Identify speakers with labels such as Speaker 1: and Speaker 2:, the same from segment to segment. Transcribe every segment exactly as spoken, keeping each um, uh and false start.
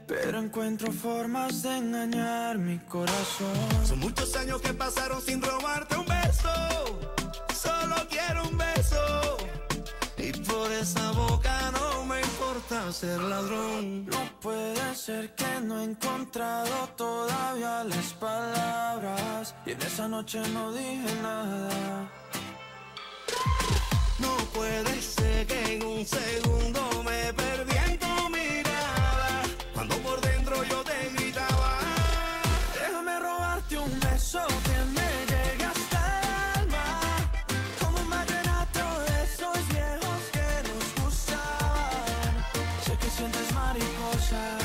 Speaker 1: pero encuentro formas de engañar mi corazón.
Speaker 2: Son muchos años que pasaron sin robarte un beso. Solo quiero un beso. Y por esa boca no me importa ser ladrón.
Speaker 1: No puede ser que no he encontrado todavía las palabras, y en esa noche no dije nada.
Speaker 2: No puede ser que en un segundo me perdí en tu mirada, cuando por dentro yo te gritaba.
Speaker 1: Déjame robarte un beso que me llegue hasta el alma, como un vallenato de esos viejos que nos gustaban. Sé que sientes mariposas.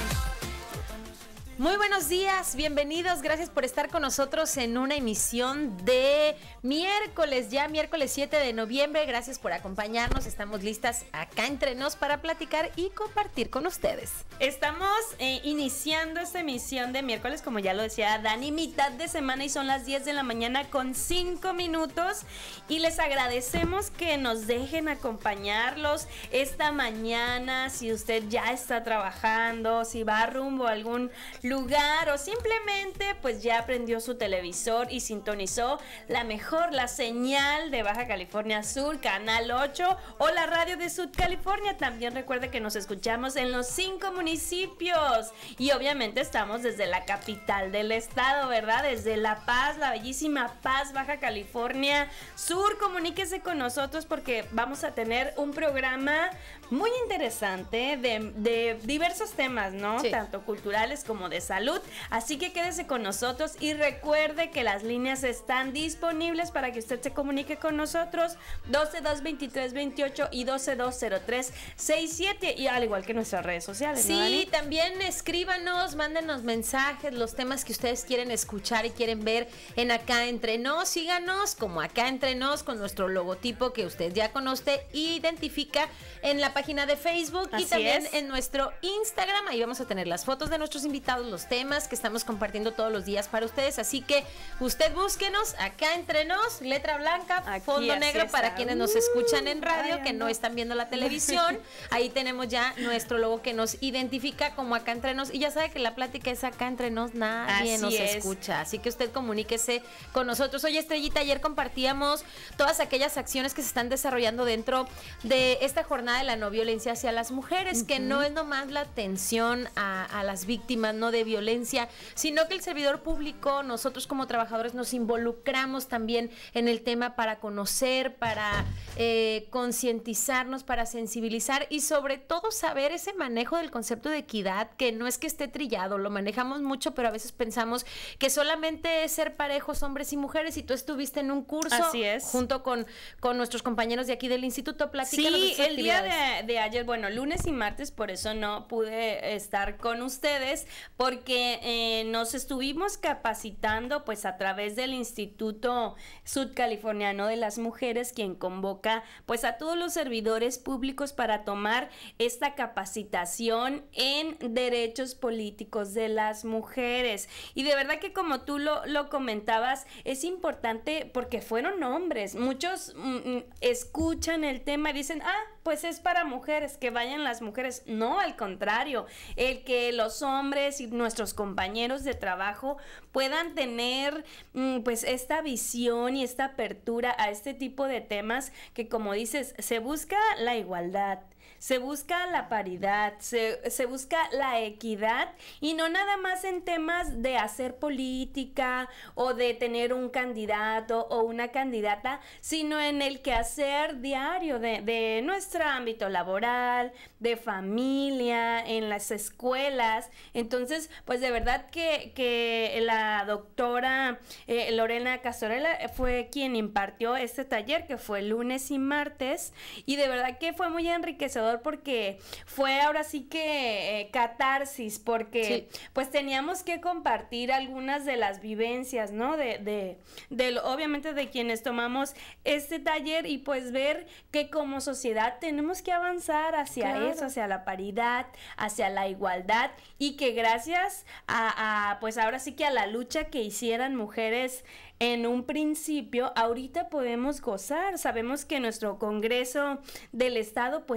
Speaker 3: Muy buenos días, bienvenidos, gracias por estar con nosotros en una emisión de miércoles, ya miércoles siete de noviembre, gracias por acompañarnos, estamos listas acá entre nos para platicar y compartir con ustedes.
Speaker 4: Estamos eh, iniciando esta emisión de miércoles, como ya lo decía Dani, mitad de semana y son las diez de la mañana con cinco minutos y les agradecemos que nos dejen acompañarlos esta mañana, si usted ya está trabajando, si va rumbo a algún lugar o simplemente pues ya prendió su televisor y sintonizó la mejor, la señal de Baja California Sur, Canal ocho o la radio de Sud California. También recuerde que nos escuchamos en los cinco municipios y obviamente estamos desde la capital del estado, ¿verdad? Desde La Paz, la bellísima Paz, Baja California Sur. Comuníquese con nosotros porque vamos a tener un programa muy interesante de, de diversos temas, ¿no? Sí. Tanto culturales como de salud, así que quédese con nosotros y recuerde que las líneas están disponibles para que usted se comunique con nosotros, doce dos veintitrés veintiocho y doce dos cero tres sesenta y siete, y al igual que nuestras redes sociales,
Speaker 3: sí,
Speaker 4: ¿no, Dani?
Speaker 3: También escríbanos, mándenos mensajes, los temas que ustedes quieren escuchar y quieren ver en Acá Entre Nos, síganos como Acá Entre Nos con nuestro logotipo que usted ya conoce e identifica en la página de Facebook. Así y también es. En nuestro Instagram, ahí vamos a tener las fotos de nuestros invitados, los temas que estamos compartiendo todos los días para ustedes, así que usted búsquenos Acá Entre Nos, letra blanca, aquí fondo negro está. Para quienes nos escuchan en radio, ay, que no. no están viendo la televisión, ahí tenemos ya nuestro logo que nos identifica como Acá Entre Nos, y ya sabe que la plática es Acá Entre Nos, nadie así nos es. escucha, así que usted comuníquese con nosotros. Oye, Estrellita, ayer compartíamos todas aquellas acciones que se están desarrollando dentro de esta jornada de la no violencia hacia las mujeres, uh-huh. que no es nomás la atención a, a las víctimas, no de violencia, sino que el servidor público, nosotros como trabajadores nos involucramos también en el tema para conocer, para eh, concientizarnos, para sensibilizar y sobre todo saber ese manejo del concepto de equidad, que no es que esté trillado, lo manejamos mucho, pero a veces pensamos que solamente es ser parejos hombres y mujeres, y tú estuviste en un curso
Speaker 4: así es. junto
Speaker 3: con, con nuestros compañeros de aquí del instituto, platícanos.
Speaker 4: Sí, el día de, de ayer, bueno, lunes y martes, por eso no pude estar con ustedes, porque eh, nos estuvimos capacitando pues a través del Instituto Sudcaliforniano de las Mujeres, quien convoca pues a todos los servidores públicos para tomar esta capacitación en derechos políticos de las mujeres. Y de verdad que como tú lo, lo comentabas, es importante porque fueron hombres. Muchos mm, escuchan el tema y dicen, ah, pues es para mujeres, que vayan las mujeres. No, al contrario, el que los hombres y nuestros compañeros de trabajo puedan tener mm, pues esta visión y esta apertura a este tipo de temas que, como dices, se busca la igualdad, se busca la paridad, se, se busca la equidad, y no nada más en temas de hacer política o de tener un candidato o una candidata, sino en el quehacer diario de, de nuestro ámbito laboral, de familia, en las escuelas. Entonces, pues de verdad que, que la doctora eh, Lorena Castorela fue quien impartió este taller, que fue lunes y martes, y de verdad que fue muy enriquecedor porque fue ahora sí que eh, catarsis, porque sí. pues teníamos que compartir algunas de las vivencias, ¿no? De, de, de obviamente de quienes tomamos este taller, y pues ver que como sociedad tenemos que avanzar hacia claro. eso, hacia la paridad, hacia la igualdad, y que gracias a, a pues ahora sí que a la lucha que hicieran mujeres en un principio, ahorita podemos gozar. Sabemos que en nuestro Congreso del Estado pues hay más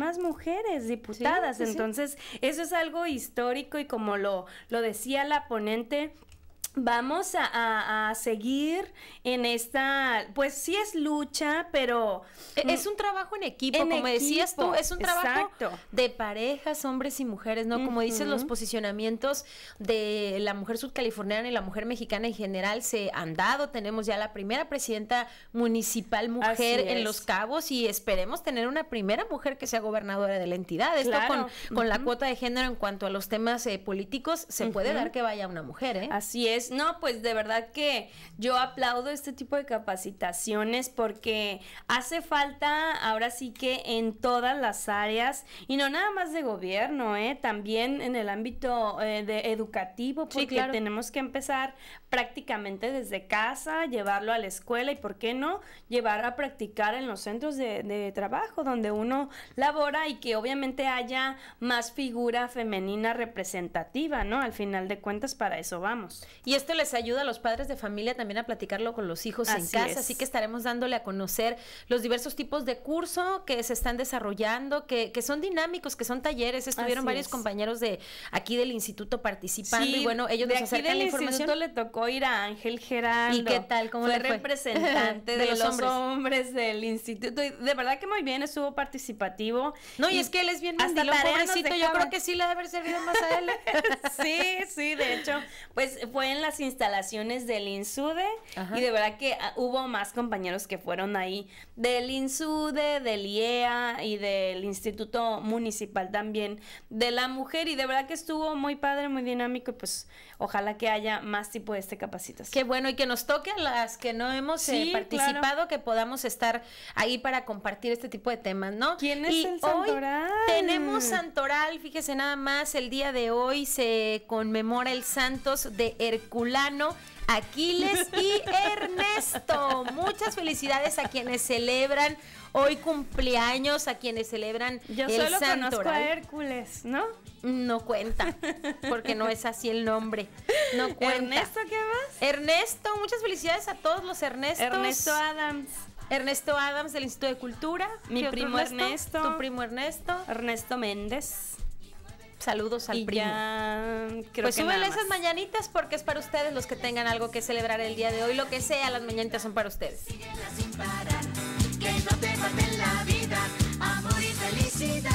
Speaker 4: más mujeres diputadas.
Speaker 3: Sí, sí, sí.
Speaker 4: Entonces, eso es algo histórico y como lo, lo decía la ponente, vamos a, a, a seguir en esta, pues sí es lucha, pero...
Speaker 3: Es un trabajo en equipo,
Speaker 4: En
Speaker 3: como decías tú,
Speaker 4: equipo,
Speaker 3: es un trabajo
Speaker 4: exacto.
Speaker 3: de parejas, hombres y mujeres, ¿no? Como dices, los posicionamientos de la mujer sudcaliforniana y la mujer mexicana en general se han dado. Tenemos ya la primera presidenta municipal mujer
Speaker 4: Así
Speaker 3: en
Speaker 4: es.
Speaker 3: Los Cabos y esperemos tener una primera mujer que sea gobernadora de la entidad. Esto
Speaker 4: Claro.
Speaker 3: con, con la cuota de género en cuanto a los temas eh, políticos, se puede
Speaker 4: Ujú.
Speaker 3: dar que vaya una mujer, ¿eh?
Speaker 4: Así es, no, pues de verdad que yo aplaudo este tipo de capacitaciones porque hace falta ahora sí que en todas las áreas y no nada más de gobierno, ¿eh? También en el ámbito eh, de educativo, porque
Speaker 3: Sí, claro.
Speaker 4: tenemos que empezar prácticamente desde casa, llevarlo a la escuela y, ¿por qué no?, llevar a practicar en los centros de, de trabajo donde uno labora y que obviamente haya más figura femenina representativa, ¿no? Al final de cuentas, para eso vamos.
Speaker 3: Y esto les ayuda a los padres de familia también a platicarlo con los hijos en
Speaker 4: Así
Speaker 3: casa,
Speaker 4: es.
Speaker 3: así que estaremos dándole a conocer los diversos tipos de curso que se están desarrollando, que, que son dinámicos, que son talleres. Estuvieron
Speaker 4: Así
Speaker 3: varios
Speaker 4: es.
Speaker 3: compañeros de aquí del instituto participando y bueno, ellos
Speaker 4: de
Speaker 3: nos
Speaker 4: aquí
Speaker 3: acercan
Speaker 4: del
Speaker 3: la información.
Speaker 4: instituto le tocó ir a Ángel Geraldo.
Speaker 3: ¿Y qué tal? ¿Cómo
Speaker 4: fue
Speaker 3: le fue?
Speaker 4: representante
Speaker 3: De
Speaker 4: de,
Speaker 3: los
Speaker 4: los,
Speaker 3: hombres.
Speaker 4: hombres. del instituto y de verdad que muy bien, estuvo participativo.
Speaker 3: No, y, es que él es bien
Speaker 4: hasta
Speaker 3: mandilón,
Speaker 4: tarea nos
Speaker 3: pobrecito, yo
Speaker 4: dejaba.
Speaker 3: creo que sí le ha de haber servido más a él.
Speaker 4: Sí, sí, de hecho, pues fue en las instalaciones del INSUDE.
Speaker 3: Ajá.
Speaker 4: Y de verdad que ah, hubo más compañeros que fueron ahí del INSUDE, del I E A y del Instituto Municipal también de la Mujer, y de verdad que estuvo muy padre, muy dinámico, y pues ojalá que haya más tipo de este capacitación.
Speaker 3: Qué bueno, y que nos toque a las que no hemos eh,
Speaker 4: Sí,
Speaker 3: participado,
Speaker 4: claro.
Speaker 3: que podamos estar ahí para compartir este tipo de temas, ¿no?
Speaker 4: ¿Quién es
Speaker 3: y
Speaker 4: el
Speaker 3: hoy
Speaker 4: santoral?
Speaker 3: tenemos santoral, fíjese nada más, el día de hoy se conmemora el Santos de Herculano, Aquiles y Ernesto. Muchas felicidades a quienes celebran hoy cumpleaños, a quienes celebran
Speaker 4: Yo
Speaker 3: el
Speaker 4: solo conozco
Speaker 3: santoral.
Speaker 4: a Hércules, ¿no?
Speaker 3: No cuenta, porque no es así el nombre. No cuenta.
Speaker 4: ¿Ernesto qué más?
Speaker 3: Ernesto, muchas felicidades a todos los Ernestos.
Speaker 4: Ernesto Adams.
Speaker 3: Ernesto Adams del Instituto de Cultura.
Speaker 4: Mi
Speaker 3: ¿Qué otro
Speaker 4: primo Ernesto.
Speaker 3: Tu primo Ernesto.
Speaker 4: Ernesto Méndez.
Speaker 3: Saludos al
Speaker 4: y
Speaker 3: primo.
Speaker 4: ya creo
Speaker 3: Pues
Speaker 4: que
Speaker 3: súbele
Speaker 4: nada
Speaker 3: esas
Speaker 4: más.
Speaker 3: mañanitas porque es para ustedes los que tengan algo que celebrar el día de hoy. Lo que sea, las mañanitas son para ustedes.
Speaker 1: sin parar, que no te falte en la vida amor y felicidad.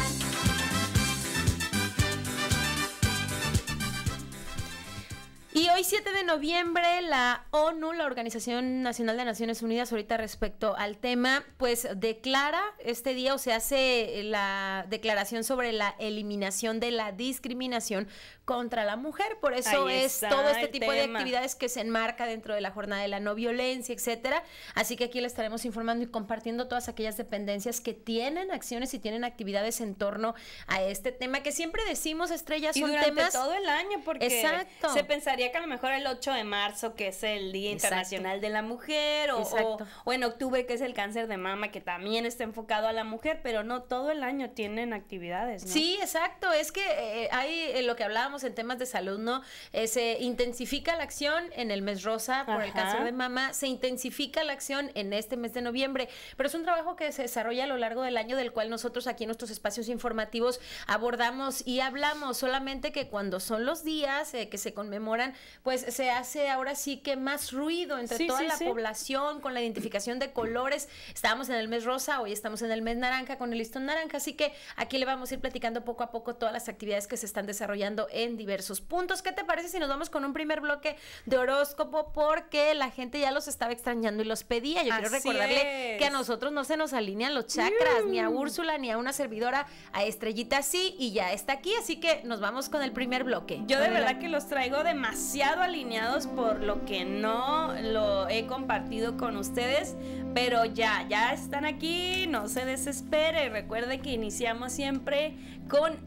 Speaker 3: Y hoy siete de noviembre la ONU, la Organización Nacional de Naciones Unidas, ahorita respecto al tema, pues declara este día o se hace la declaración sobre la eliminación de la discriminación contra la mujer. Por eso
Speaker 4: Ahí
Speaker 3: es
Speaker 4: está
Speaker 3: todo este
Speaker 4: el
Speaker 3: tipo de
Speaker 4: tema.
Speaker 3: actividades que se enmarca dentro de la jornada de la no violencia, etcétera. Así que aquí le estaremos informando y compartiendo todas aquellas dependencias que tienen acciones y tienen actividades en torno a este tema que siempre decimos, Estrella,
Speaker 4: Y
Speaker 3: son
Speaker 4: durante
Speaker 3: temas
Speaker 4: todo el año, porque
Speaker 3: Exacto.
Speaker 4: se pensaría que a lo mejor el ocho de marzo, que es el Día
Speaker 3: Exacto.
Speaker 4: Internacional de la Mujer, o, o,
Speaker 3: Exacto.
Speaker 4: o en octubre, que es el cáncer de mama, que también está enfocado a la mujer, pero no todo el año tienen actividades, ¿no?
Speaker 3: Sí, exacto. Es que eh, hay eh, lo que hablábamos en temas de salud, ¿no? Eh, se intensifica la acción en el mes rosa por el
Speaker 4: Ajá.
Speaker 3: cáncer de mama, se intensifica la acción en este mes de noviembre, pero es un trabajo que se desarrolla a lo largo del año, del cual nosotros aquí en nuestros espacios informativos abordamos y hablamos, solamente que cuando son los días eh, que se conmemoran, pues se hace ahora sí que más ruido entre
Speaker 4: Sí,
Speaker 3: toda
Speaker 4: sí,
Speaker 3: la
Speaker 4: sí.
Speaker 3: población con la identificación de colores. Estábamos en el mes rosa, hoy estamos en el mes naranja con el listón naranja, así que aquí le vamos a ir platicando poco a poco todas las actividades que se están desarrollando en diversos puntos. ¿Qué te parece si nos vamos con un primer bloque de horóscopo? Porque la gente ya los estaba extrañando y los pedía. Yo quiero
Speaker 4: Así
Speaker 3: recordarle
Speaker 4: es.
Speaker 3: que a nosotros no se nos alinean los chakras, ni a Úrsula, ni a una servidora, a Estrellita sí, y ya está aquí, así que nos vamos con el primer bloque.
Speaker 4: Yo de
Speaker 3: Adelante.
Speaker 4: verdad que los traigo demasiado alineados por lo que no lo he compartido con ustedes, pero ya, ya están aquí, no se desespere. Recuerde que iniciamos siempre con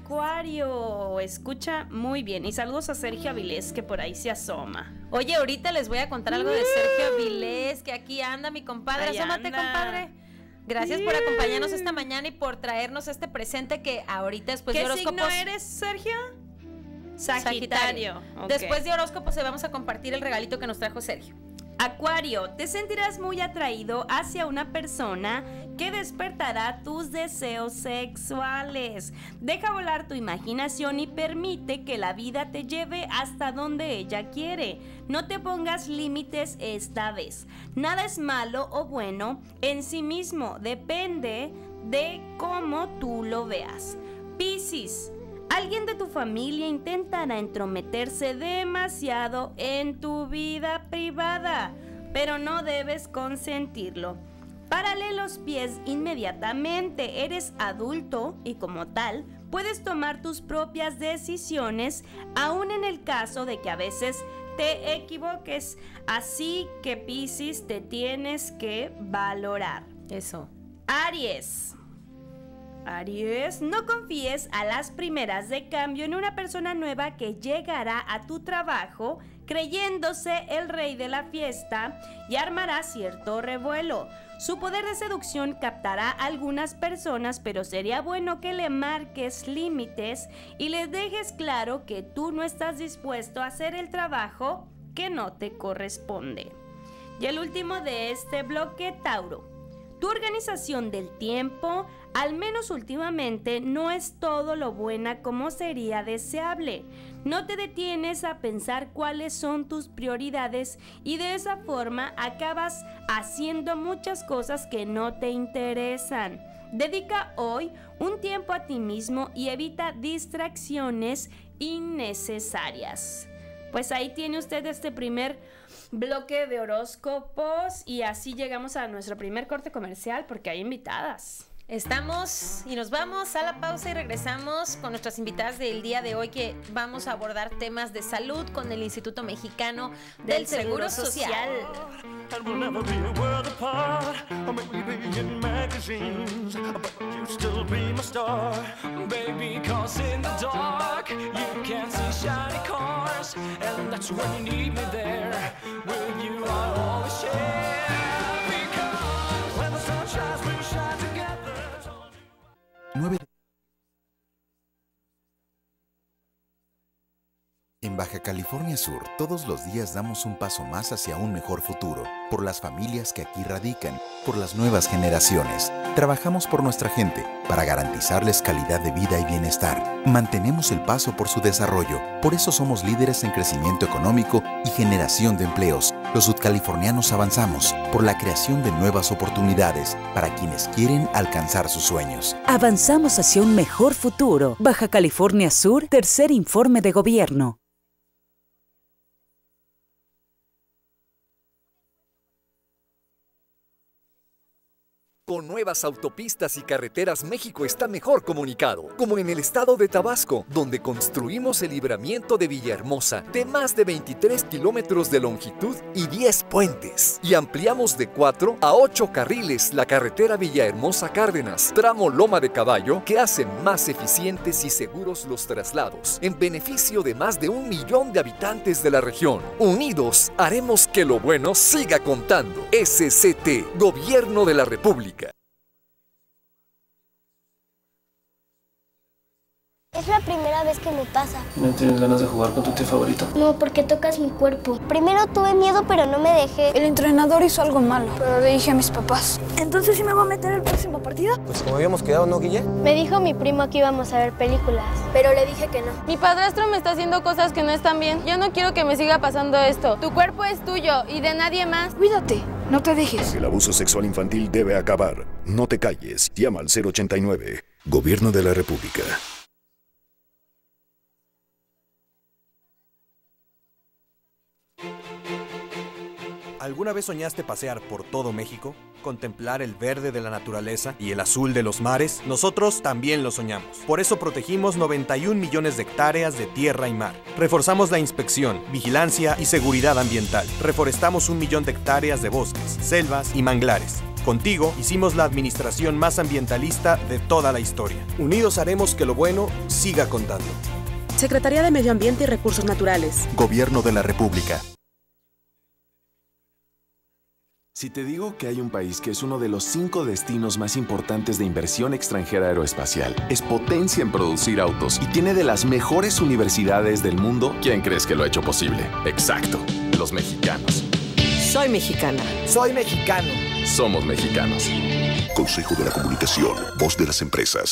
Speaker 4: Acuario. Escucha muy bien. Y saludos a Sergio Avilés, que por ahí se asoma.
Speaker 3: Oye, ahorita les voy a contar algo de Sergio Avilés, que aquí anda mi compadre.
Speaker 4: Ahí
Speaker 3: Asómate,
Speaker 4: anda.
Speaker 3: compadre. Gracias por acompañarnos esta mañana y por traernos este presente que ahorita después
Speaker 4: ¿Qué
Speaker 3: de horóscopos...
Speaker 4: signo eres, Sergio? Sagitario. Ok.
Speaker 3: Después de horóscopos se vamos a compartir el regalito que nos trajo Sergio.
Speaker 4: Acuario, te sentirás muy atraído hacia una persona que despertará tus deseos sexuales. Deja volar tu imaginación y permite que la vida te lleve hasta donde ella quiere. No te pongas límites esta vez. Nada es malo o bueno en sí mismo, depende de cómo tú lo veas. Piscis, alguien de tu familia intentará entrometerse demasiado en tu vida privada, pero no debes consentirlo. Párale los pies inmediatamente, eres adulto y como tal, puedes tomar tus propias decisiones, aun en el caso de que a veces te equivoques. Así que, Piscis, te tienes que valorar.
Speaker 3: Eso.
Speaker 4: Aries. Aries, no confíes a las primeras de cambio en una persona nueva que llegará a tu trabajo creyéndose el rey de la fiesta y armará cierto revuelo. Su poder de seducción captará a algunas personas, pero sería bueno que le marques límites y le dejes claro que tú no estás dispuesto a hacer el trabajo que no te corresponde. Y el último de este bloque, Tauro. Tu organización del tiempo, al menos últimamente, no es todo lo buena como sería deseable. No te detienes a pensar cuáles son tus prioridades y de esa forma acabas haciendo muchas cosas que no te interesan. Dedica hoy un tiempo a ti mismo y evita distracciones innecesarias. Pues ahí tiene usted este primer bloque de horóscopos y así llegamos a nuestro primer corte comercial porque hay invitadas.
Speaker 3: Estamos y nos vamos a la pausa y regresamos con nuestras invitadas del día de hoy, que vamos a abordar temas de salud con el Instituto Mexicano del, del Seguro, Seguro Social.
Speaker 1: And we'll never be a world apart, or maybe in magazines, but you still be my star, baby, cause in the dark, you can't see shiny cars, and that's when you need me there, with you I'll always share, because when the sun shines, we shine together.
Speaker 5: nueve En Baja California Sur, todos los días damos un paso más hacia un mejor futuro, por las familias que aquí radican, por las nuevas generaciones. Trabajamos por nuestra gente, para garantizarles calidad de vida y bienestar. Mantenemos el paso por su desarrollo, por eso somos líderes en crecimiento económico y generación de empleos. Los sudcalifornianos avanzamos, por la creación de nuevas oportunidades, para quienes quieren alcanzar sus sueños.
Speaker 6: Avanzamos hacia un mejor futuro. Baja California Sur, tercer informe de gobierno.
Speaker 7: Con nuevas autopistas y carreteras, México está mejor comunicado, como en el estado de Tabasco, donde construimos el libramiento de Villahermosa, de más de veintitrés kilómetros de longitud y diez puentes. Y ampliamos de cuatro a ocho carriles la carretera Villahermosa-Cárdenas, tramo Loma de Caballo, que hace más eficientes y seguros los traslados, en beneficio de más de un millón de habitantes de la región. Unidos, haremos que lo bueno siga contando. S C T, Gobierno de la República.
Speaker 8: Es la primera vez que me pasa.
Speaker 9: ¿No tienes ganas de jugar con tu tío favorito?
Speaker 8: No, porque tocas mi cuerpo. Primero tuve miedo, pero no me dejé.
Speaker 10: El entrenador hizo algo malo, pero le dije a mis papás. ¿Entonces sí me va a meter el próximo partido?
Speaker 11: Pues como habíamos quedado, ¿no, Guille?
Speaker 8: Me dijo mi primo que íbamos a ver películas, pero le dije que no.
Speaker 12: Mi padrastro me está haciendo cosas que no están bien. Yo no quiero que me siga pasando esto. Tu cuerpo es tuyo y de nadie más.
Speaker 10: Cuídate, no te dejes.
Speaker 13: El abuso sexual infantil debe acabar. No te calles. Llama al cero ochenta y nueve. Gobierno de la República.
Speaker 14: ¿Alguna vez soñaste pasear por todo México? ¿Contemplar el verde de la naturaleza y el azul de los mares? Nosotros también lo soñamos. Por eso protegimos noventa y un millones de hectáreas de tierra y mar. Reforzamos la inspección, vigilancia y seguridad ambiental. Reforestamos un millón de hectáreas de bosques, selvas y manglares. Contigo hicimos la administración más ambientalista de toda la historia. Unidos haremos que lo bueno siga contando.
Speaker 15: Secretaría de Medio Ambiente y Recursos Naturales.
Speaker 5: Gobierno de la República.
Speaker 16: Si te digo que hay un país que es uno de los cinco destinos más importantes de inversión extranjera aeroespacial, es potencia en producir autos y tiene de las mejores universidades del mundo, ¿quién crees que lo ha hecho posible? Exacto, los mexicanos.
Speaker 11: Soy mexicana.
Speaker 17: Soy mexicano.
Speaker 13: Somos mexicanos. Consejo de la Comunicación, voz de las empresas.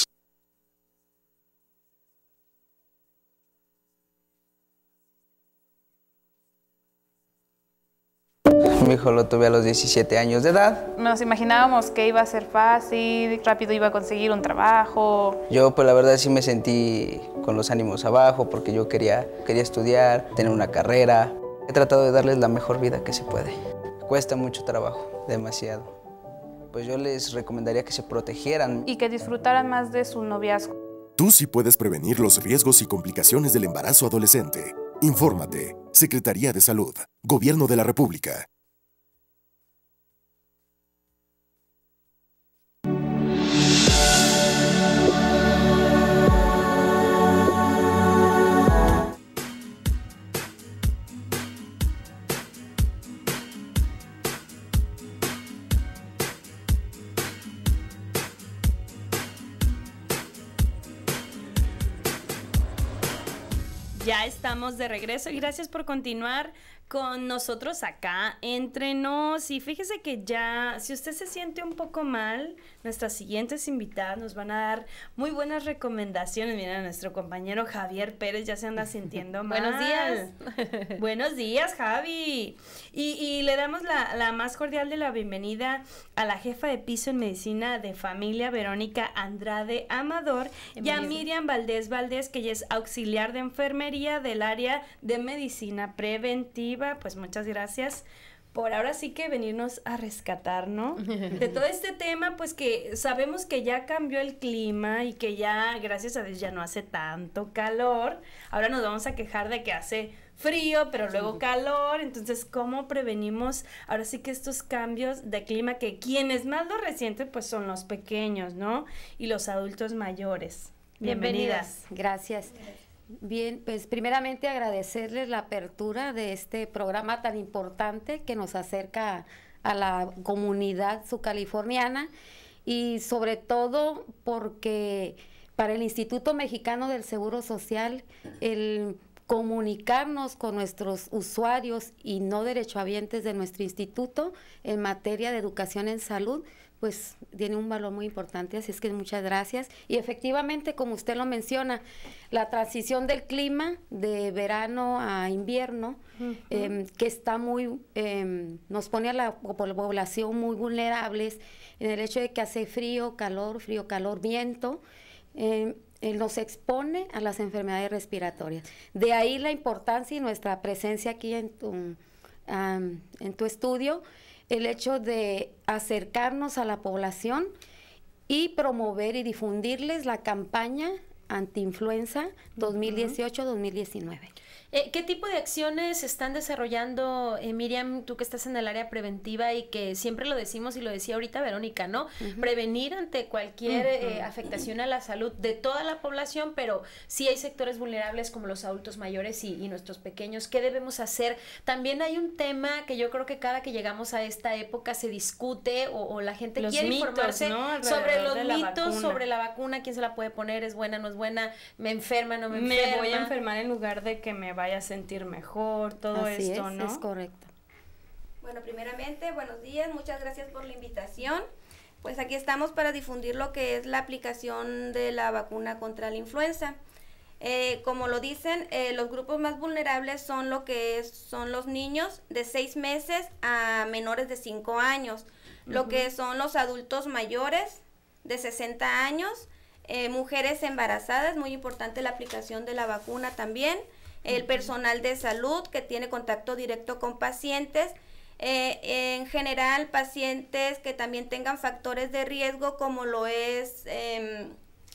Speaker 18: Mi hijo lo tuve a los diecisiete años de edad.
Speaker 19: Nos imaginábamos que iba a ser fácil, rápido iba a conseguir un trabajo.
Speaker 18: Yo pues la verdad sí me sentí con los ánimos abajo porque yo quería, quería estudiar, tener una carrera. He tratado de darles la mejor vida que se puede. Cuesta mucho trabajo, demasiado. Pues yo les recomendaría que se protegieran.
Speaker 19: Y que disfrutaran más de su noviazgo.
Speaker 13: Tú sí puedes prevenir los riesgos y complicaciones del embarazo adolescente. Infórmate. Secretaría de Salud. Gobierno de la República.
Speaker 4: Ya estamos de regreso y gracias por continuar con nosotros acá entre nos. Y fíjese que ya, si usted se siente un poco mal, nuestras siguientes invitadas nos van a dar muy buenas recomendaciones. Mira, nuestro compañero Javier Pérez ya se anda sintiendo mal.
Speaker 3: Buenos días.
Speaker 4: Buenos días, Javi. Y, y le damos la, la más cordial de la bienvenida a la jefa de piso en medicina de familia, Verónica Andrade Amador, y a Miriam Valdés Valdés, que ella es auxiliar de enfermería del área de medicina preventiva. Pues muchas gracias por ahora sí que venirnos a rescatar, ¿no? De todo este tema, pues que sabemos que ya cambió el clima y que ya, gracias a Dios, ya no hace tanto calor. Ahora nos vamos a quejar de que hace frío, pero luego calor. Entonces, ¿cómo prevenimos ahora sí que estos cambios de clima que quienes más lo resienten, pues son los pequeños, ¿no? Y los adultos mayores. Bienvenidas.
Speaker 20: Bienvenidas. Gracias. Bien, pues primeramente agradecerles la apertura de este programa tan importante que nos acerca a la comunidad subcaliforniana y sobre todo porque para el Instituto Mexicano del Seguro Social el comunicarnos con nuestros usuarios y no derechohabientes de nuestro instituto en materia de educación en salud pues tiene un valor muy importante, así es que muchas gracias. Y efectivamente, como usted lo menciona, la transición del clima de verano a invierno, uh-huh. eh, que está muy, eh, nos pone a la población muy vulnerables en el hecho de que hace frío, calor, frío, calor, viento, eh, eh, nos expone a las enfermedades respiratorias. De ahí la importancia y nuestra presencia aquí en tu, um, en tu estudio, el hecho de acercarnos a la población y promover y difundirles la campaña antiinfluenza dos mil dieciocho dos mil diecinueve.
Speaker 3: Eh, ¿Qué tipo de acciones están desarrollando, eh, Miriam, tú que estás en el área preventiva y que siempre lo decimos y lo decía ahorita Verónica, ¿no? Uh-huh. Prevenir ante cualquier uh-huh. eh, afectación a la salud de toda la población, pero sí hay sectores vulnerables como los adultos mayores y, y nuestros pequeños. ¿Qué debemos hacer? También hay un tema que yo creo que cada que llegamos a esta época se discute o, o la gente
Speaker 4: los
Speaker 3: quiere
Speaker 4: mitos,
Speaker 3: informarse,
Speaker 4: ¿no?
Speaker 3: sobre los
Speaker 4: de
Speaker 3: mitos, sobre la vacuna, quién se la puede poner, es buena, no es buena, me enferma, no me,
Speaker 4: me
Speaker 3: enferma.
Speaker 4: Me voy a enfermar en lugar de que me vaya a sentir mejor, todo
Speaker 20: Así
Speaker 4: esto,
Speaker 20: es,
Speaker 4: ¿no?
Speaker 20: es correcto.
Speaker 21: Bueno, primeramente, buenos días, muchas gracias por la invitación. Pues aquí estamos para difundir lo que es la aplicación de la vacuna contra la influenza. Eh, como lo dicen, eh, los grupos más vulnerables son lo que es, son los niños de seis meses a menores de cinco años, uh-huh. lo que son los adultos mayores de sesenta años, eh, mujeres embarazadas, muy importante la aplicación de la vacuna también, el personal de salud que tiene contacto directo con pacientes, eh, en general pacientes que también tengan factores de riesgo como lo es eh,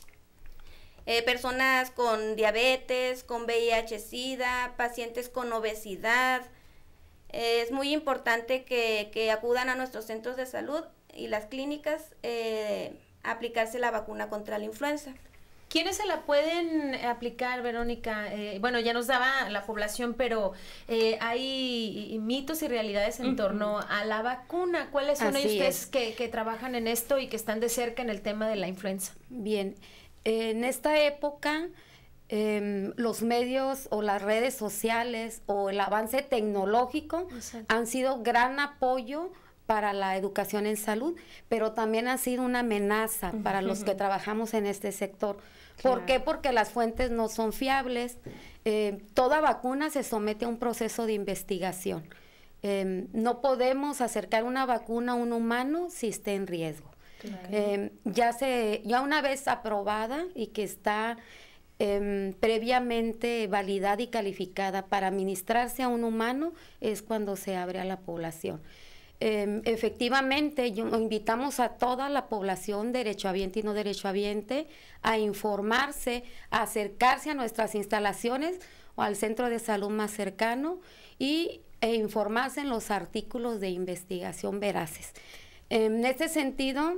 Speaker 21: eh, personas con diabetes, con V I H SIDA, pacientes con obesidad. Eh, es muy importante que, que acudan a nuestros centros de salud y las clínicas eh, a aplicarse la vacuna contra la influenza.
Speaker 3: ¿Quiénes se la pueden aplicar, Verónica? Eh, bueno, ya nos daba la población, pero eh, hay mitos y realidades en uh-huh. torno a la vacuna. ¿Cuáles son
Speaker 20: Así
Speaker 3: ellos ustedes
Speaker 20: es.
Speaker 3: que, que trabajan en esto y que están de cerca en el tema de la influenza?
Speaker 20: Bien, en esta época eh, los medios o las redes sociales o el avance tecnológico Exacto. han sido gran apoyo para la educación en salud, pero también han sido una amenaza uh-huh. para los que trabajamos en este sector. Claro. ¿Por qué? Porque las fuentes no son fiables. Eh, toda vacuna se somete a un proceso de investigación. Eh, no podemos acercar una vacuna a un humano si esté en riesgo. Claro. Eh, ya, se, ya una vez aprobada y que está eh, previamente validada y calificada para administrarse a un humano, es cuando se abre a la población. Eh, efectivamente, yo, invitamos a toda la población, derechohabiente y no derechohabiente, a informarse, a acercarse a nuestras instalaciones o al centro de salud más cercano y, e informarse en los artículos de investigación veraces. En este sentido,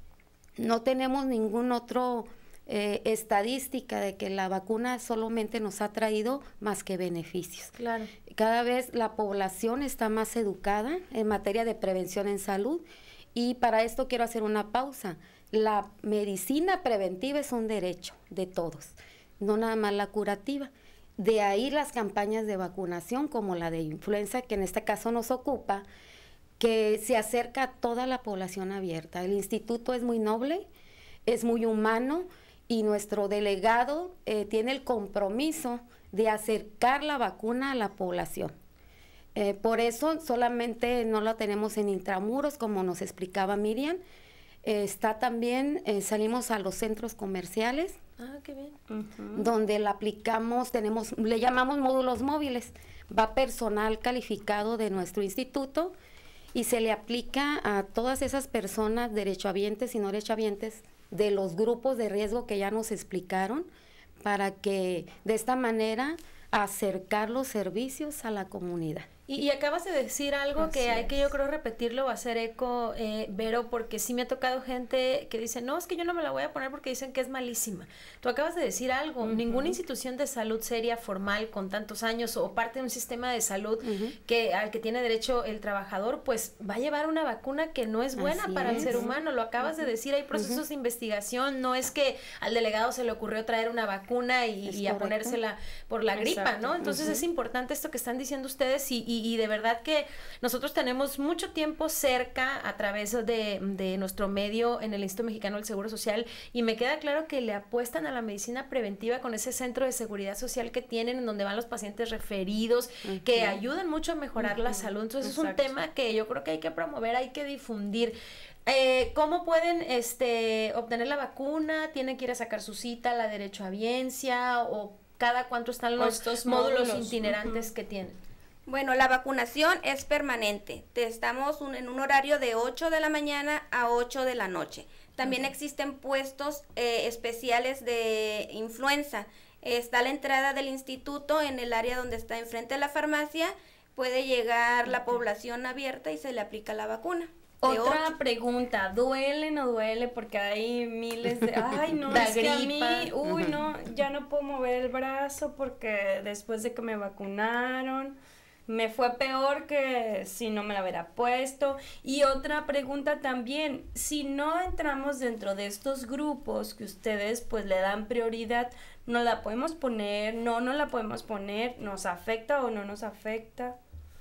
Speaker 20: no tenemos ningún otro eh, estadística de que la vacuna solamente nos ha traído más que beneficios.
Speaker 3: Claro.
Speaker 20: Cada vez la población está más educada en materia de prevención en salud y para esto quiero hacer una pausa. La medicina preventiva es un derecho de todos, no nada más la curativa. De ahí las campañas de vacunación como la de influenza, que en este caso nos ocupa, que se acerca a toda la población abierta. El instituto es muy noble, es muy humano y nuestro delegado eh, tiene el compromiso de acercar la vacuna a la población. Eh, por eso solamente no la tenemos en intramuros, como nos explicaba Miriam. Eh, está también, eh, salimos a los centros comerciales,
Speaker 3: ah, qué bien.
Speaker 20: Uh-huh. donde la aplicamos, tenemos, le llamamos módulos móviles. Va personal calificado de nuestro instituto y se le aplica a todas esas personas, derechohabientes y no derechohabientes, de los grupos de riesgo que ya nos explicaron, para que de esta manera acercar los servicios a la comunidad.
Speaker 3: Y, y acabas de decir algo Así que hay es. que yo creo repetirlo o hacer eco, eh, Vero, porque sí me ha tocado gente que dice, no, es que yo no me la voy a poner porque dicen que es malísima. Tú acabas de decir algo, uh-huh. ninguna institución de salud seria, formal, con tantos años o parte de un sistema de salud uh-huh. que al que tiene derecho el trabajador, pues va a llevar una vacuna que no es buena Así para es. el ser humano. Lo acabas uh-huh. de decir, hay procesos uh-huh. de investigación, no es que al delegado se le ocurrió traer una vacuna y, y a ponérsela por la gripa, Exacto. ¿no? Entonces uh-huh. es importante esto que están diciendo ustedes y, y y de verdad que nosotros tenemos mucho tiempo cerca a través de, de nuestro medio en el Instituto Mexicano del Seguro Social y me queda claro que le apuestan a la medicina preventiva con ese centro de seguridad social que tienen, en donde van los pacientes referidos, uh-huh. que ayudan mucho a mejorar uh-huh. la salud. Entonces Exacto. es un tema que yo creo que hay que promover, hay que difundir. Eh, ¿Cómo pueden este, obtener la vacuna? ¿Tienen que ir a sacar su cita a la derechohabiencia o cada cuánto están los estos módulos, módulos itinerantes uh-huh. que tienen?
Speaker 21: Bueno, la vacunación es permanente. Te estamos un, en un horario de ocho de la mañana a ocho de la noche. También uh-huh. existen puestos eh, especiales de influenza. Está la entrada del instituto en el área donde está enfrente de la farmacia. Puede llegar uh-huh. la población abierta y se le aplica la vacuna.
Speaker 4: Otra ocho. pregunta, ¿duele o no duele? Porque hay miles de... Ay, no, es que a mí, uy, no, ya no puedo mover el brazo porque después de que me vacunaron... me fue peor que si no me la hubiera puesto. Y otra pregunta también, si no entramos dentro de estos grupos que ustedes pues le dan prioridad, ¿no la podemos poner? ¿No, no la podemos poner? ¿Nos afecta o no nos afecta?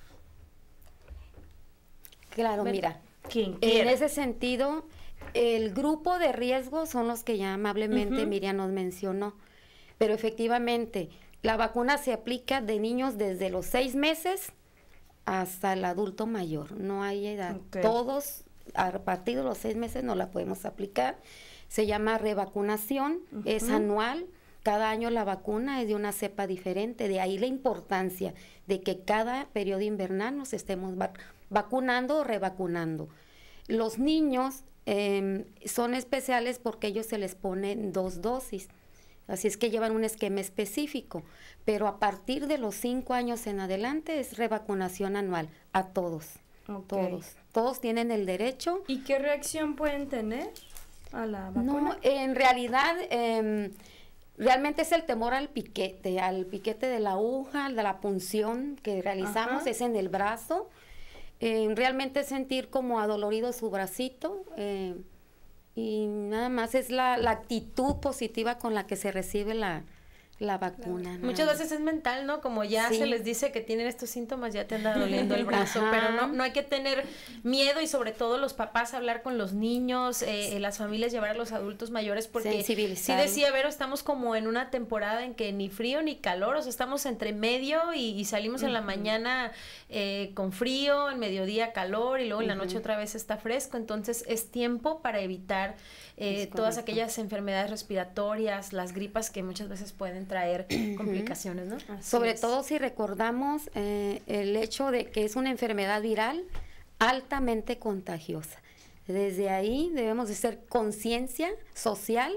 Speaker 20: Claro,
Speaker 4: Ven,
Speaker 20: mira,
Speaker 4: ¿quién
Speaker 20: en ese sentido, el grupo de riesgo son los que ya amablemente uh-huh. Miriam nos mencionó, pero efectivamente... la vacuna se aplica de niños desde los seis meses hasta el adulto mayor. No hay edad. Okay. Todos, a partir de los seis meses, no la podemos aplicar. Se llama revacunación, uh-huh. es anual. Cada año la vacuna es de una cepa diferente. De ahí la importancia de que cada periodo invernal nos estemos vac- vacunando o revacunando. Los niños eh, son especiales porque ellos se les ponen dos dosis. Así es que llevan un esquema específico, pero a partir de los cinco años en adelante es revacunación anual a todos, okay. todos, todos tienen el derecho.
Speaker 4: ¿Y qué reacción pueden tener a la vacuna?
Speaker 20: No, en realidad, eh, realmente es el temor al piquete, al piquete de la aguja, de la punción que realizamos, Ajá. es en el brazo, eh, realmente sentir como adolorido su bracito, eh, y nada más es la, la actitud positiva con la que se recibe la, la vacuna.
Speaker 3: Claro. Muchas veces es mental, ¿no? Como ya sí. se les dice que tienen estos síntomas, ya te anda doliendo el brazo, Ajá. pero no, no hay que tener miedo y sobre todo los papás hablar con los niños, eh, las familias llevar a los adultos mayores porque sí decía Vero, estamos como en una temporada en que ni frío ni calor, o sea, estamos entre medio y, y salimos uh-huh. en la mañana eh, con frío, en mediodía calor y luego en la noche uh-huh. otra vez está fresco, entonces es tiempo para evitar eh, todas aquellas enfermedades respiratorias, las gripas que muchas veces pueden traer complicaciones, ¿no?
Speaker 20: Así Sobre es. todo si recordamos eh, el hecho de que es una enfermedad viral altamente contagiosa. Desde ahí debemos de ser conciencia social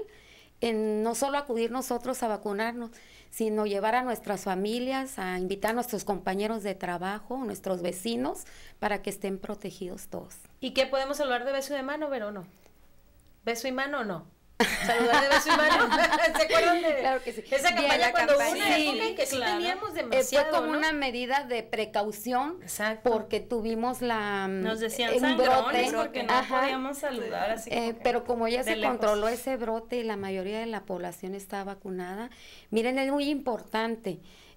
Speaker 20: en no solo acudir nosotros a vacunarnos, sino llevar a nuestras familias, a invitar a nuestros compañeros de trabajo, nuestros vecinos, para que estén protegidos todos.
Speaker 3: ¿Y qué podemos hablar de beso y de mano, Vero, no? ¿Beso y mano o no? Saludar de beso y mano. ¿Se acuerdan de
Speaker 20: claro que sí.
Speaker 3: esa campaña
Speaker 20: Bien,
Speaker 3: cuando
Speaker 20: campaña.
Speaker 3: una sí, época que sí claro. teníamos demasiado,
Speaker 20: eh, Fue como
Speaker 3: ¿no?
Speaker 20: una medida de precaución
Speaker 3: Exacto.
Speaker 20: porque tuvimos la
Speaker 4: nos decían
Speaker 20: un
Speaker 4: sangrones
Speaker 20: brote
Speaker 4: porque no Ajá. podíamos saludar así como
Speaker 20: eh, pero como ya se
Speaker 4: lejos.
Speaker 20: controló ese brote y la mayoría de la población está vacunada, miren, es muy importante.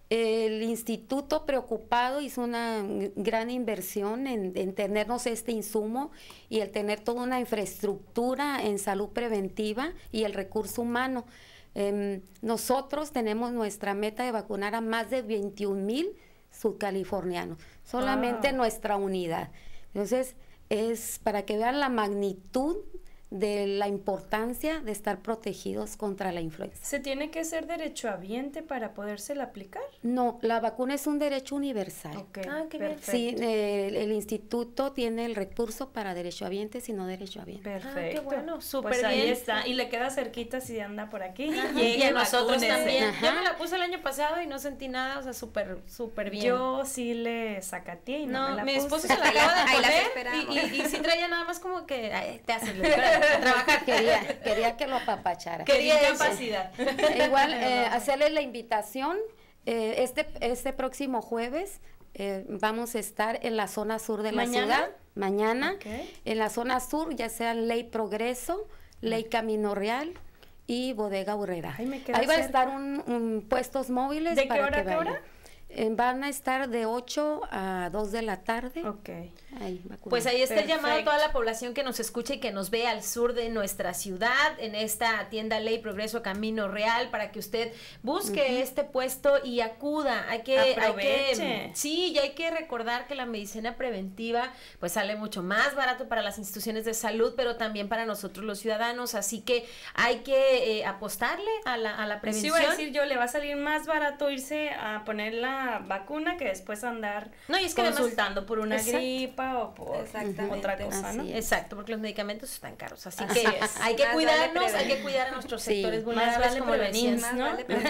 Speaker 20: El instituto preocupado hizo una gran inversión en, en tenernos este insumo y el tener toda una infraestructura en salud preventiva y el recurso humano. Eh, nosotros tenemos nuestra meta de vacunar a más de veintiún mil sudcalifornianos, solamente wow. nuestra unidad. Entonces, es para que vean la magnitud de la importancia de estar protegidos contra la influenza.
Speaker 4: ¿Se tiene que ser derechohabiente para podérsela aplicar?
Speaker 20: No, la vacuna es un derecho universal.
Speaker 4: Okay.
Speaker 3: Ah, qué bien.
Speaker 20: Sí, el, el instituto tiene el recurso para derechohabientes y no derechohabientes.
Speaker 4: Perfecto.
Speaker 3: Ah, qué bueno, súper
Speaker 4: pues ahí
Speaker 3: bien.
Speaker 4: está. Y le queda cerquita si anda por aquí.
Speaker 3: Y, y a nosotros también.
Speaker 20: Ajá.
Speaker 3: Yo me la puse el año pasado y no sentí nada, o sea, súper, súper bien.
Speaker 4: Yo sí le sacateé y no,
Speaker 3: no
Speaker 4: me la
Speaker 3: mi
Speaker 4: puse.
Speaker 3: esposo se la acaba de poner y, y, y sí traía nada más como que ay, te hacen trabajar.
Speaker 20: Quería, quería que lo apapachara.
Speaker 3: Quería
Speaker 4: capacidad.
Speaker 20: Igual, eh, hacerles la invitación, eh, este, este próximo jueves eh, vamos a estar en la zona sur de la
Speaker 4: ¿Mañana?
Speaker 20: ciudad. Mañana.
Speaker 4: Okay.
Speaker 20: En la zona sur, ya sea Ley Progreso, Ley Camino Real y Bodega Urrera.
Speaker 4: Ay, me
Speaker 20: Ahí
Speaker 4: queda
Speaker 20: va a
Speaker 4: cerca.
Speaker 20: estar un, un puestos móviles.
Speaker 4: ¿De
Speaker 20: para
Speaker 4: qué hora
Speaker 20: que
Speaker 4: a qué
Speaker 20: vayan.
Speaker 4: hora?
Speaker 20: Eh, van a estar de ocho a dos de la tarde.
Speaker 4: Ok.
Speaker 20: Ahí,
Speaker 3: pues ahí está el llamado a
Speaker 4: Perfecto.
Speaker 3: toda la población que nos escucha y que nos ve al sur de nuestra ciudad, en esta tienda Ley Progreso Camino Real, para que usted busque uh-huh. este puesto y acuda. Hay que, hay que, sí, y hay que recordar que la medicina preventiva pues sale mucho más barato para las instituciones de salud, pero también para nosotros los ciudadanos, así que hay que eh, apostarle a la, a la prevención.
Speaker 4: Sí, voy a decir yo, le va a salir más barato irse a poner la vacuna que después andar
Speaker 3: no, y es que
Speaker 4: consultando
Speaker 3: además,
Speaker 4: por una
Speaker 3: exacto.
Speaker 4: gripa o por otra cosa, ¿no?
Speaker 3: Exacto, porque los medicamentos están caros, así,
Speaker 4: así
Speaker 3: que
Speaker 4: es.
Speaker 3: hay que
Speaker 21: Más
Speaker 3: cuidarnos,
Speaker 21: vale
Speaker 3: hay que cuidar a nuestros
Speaker 20: sí.
Speaker 3: sectores vulnerables,
Speaker 4: más vale
Speaker 3: como lo
Speaker 4: prevenir,
Speaker 3: decías,
Speaker 4: ¿no?
Speaker 21: Vale, pues,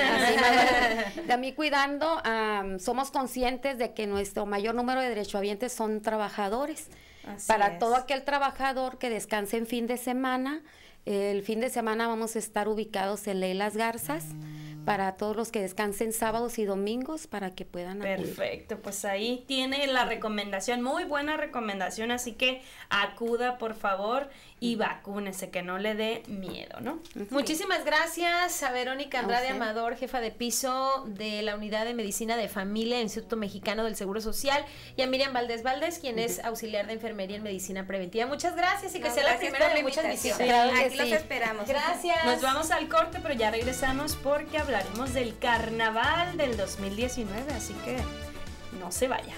Speaker 20: Así, a mí cuidando, um, somos conscientes de que nuestro mayor número de derechohabientes son trabajadores.
Speaker 4: Así
Speaker 20: Para
Speaker 4: es.
Speaker 20: todo aquel trabajador que descanse en fin de semana, eh, el fin de semana vamos a estar ubicados en Ley Las Garzas, para todos los que descansen sábados y domingos, para que puedan acudir.
Speaker 4: Perfecto, pues ahí tiene la recomendación, muy buena recomendación, así que acuda por favor y vacúnese, que no le dé miedo, ¿no?
Speaker 3: Sí. Muchísimas gracias a Verónica Andrade Amador, jefa de piso de la Unidad de Medicina de Familia, Instituto Mexicano del Seguro Social, y a Miriam Valdés Valdés, quien uh-huh. es auxiliar de enfermería en medicina preventiva. Muchas gracias y que
Speaker 21: no,
Speaker 3: sea la primera de muchas visitas.
Speaker 20: Sí, claro
Speaker 21: Aquí
Speaker 20: sí.
Speaker 21: los esperamos.
Speaker 3: Gracias.
Speaker 4: Nos vamos al corte, pero ya regresamos porque hablaremos del carnaval del dos mil diecinueve, así que no se vaya.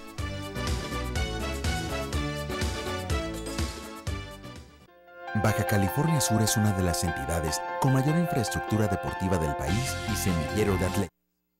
Speaker 5: Baja California Sur es una de las entidades con mayor infraestructura deportiva del país y semillero de atletas.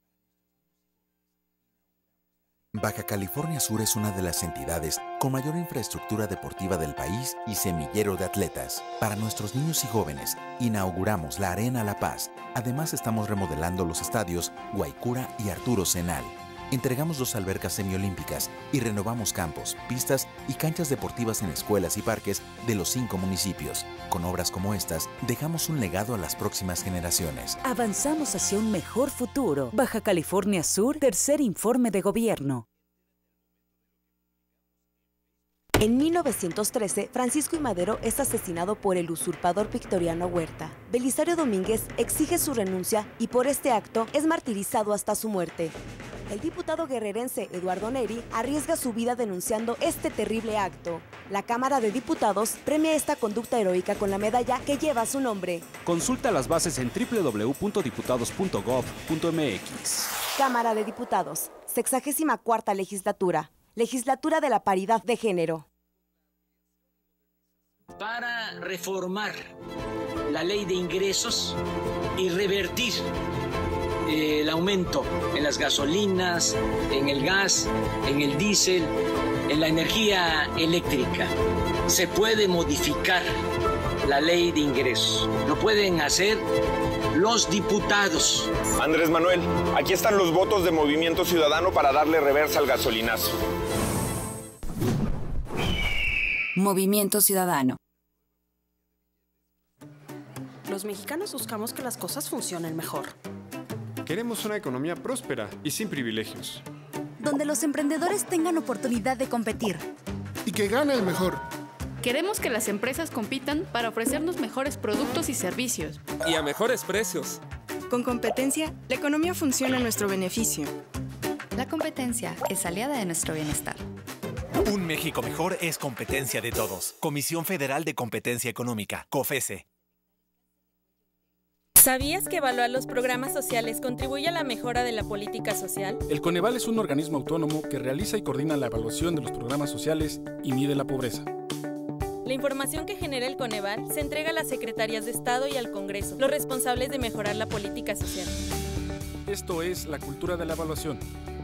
Speaker 5: Baja California Sur es una de las entidades con mayor infraestructura deportiva del país y semillero de atletas. Para nuestros niños y jóvenes, inauguramos la Arena La Paz. Además, estamos remodelando los estadios Guaycura y Arturo Senal. Entregamos dos albercas semiolímpicas y renovamos campos, pistas y canchas deportivas en escuelas y parques de los cinco municipios. Con obras como estas, dejamos un legado a las próximas generaciones.
Speaker 6: Avanzamos hacia un mejor futuro. Baja California Sur, tercer informe de gobierno.
Speaker 11: En mil novecientos trece, Francisco I. Madero es asesinado por el usurpador Victoriano Huerta. Belisario Domínguez exige su renuncia y por este acto es martirizado hasta su muerte. El diputado guerrerense Eduardo Neri arriesga su vida denunciando este terrible acto. La Cámara de Diputados premia esta conducta heroica con la medalla que lleva su nombre.
Speaker 17: Consulta las bases en doble u doble u doble u punto diputados punto gob punto eme equis.
Speaker 11: Cámara de Diputados, sexagésima cuarta legislatura, legislatura de la paridad de género.
Speaker 22: Para reformar la ley de ingresos y revertir eh, el aumento en las gasolinas, en el gas, en el diésel, en la energía eléctrica. Se puede modificar la ley de ingresos. Lo pueden hacer los diputados.
Speaker 23: Andrés Manuel, aquí están los votos de Movimiento Ciudadano para darle reversa al gasolinazo.
Speaker 24: Movimiento Ciudadano.
Speaker 15: Los mexicanos buscamos que las cosas funcionen mejor.
Speaker 25: Queremos una economía próspera y sin privilegios.
Speaker 26: Donde los emprendedores tengan oportunidad de competir.
Speaker 27: Y que gane el mejor.
Speaker 28: Queremos que las empresas compitan para ofrecernos mejores productos y servicios.
Speaker 29: Y a mejores precios.
Speaker 30: Con competencia, la economía funciona a nuestro beneficio.
Speaker 31: La competencia es aliada de nuestro bienestar.
Speaker 32: Un México mejor es competencia de todos. Comisión Federal de Competencia Económica, COFESE.
Speaker 33: ¿Sabías que evaluar los programas sociales contribuye a la mejora de la política social?
Speaker 17: El Coneval es un organismo autónomo que realiza y coordina la evaluación de los programas sociales y mide la pobreza.
Speaker 33: La información que genera el Coneval se entrega a las secretarías de Estado y al Congreso, los responsables de mejorar la política social.
Speaker 17: Esto es la cultura de la evaluación.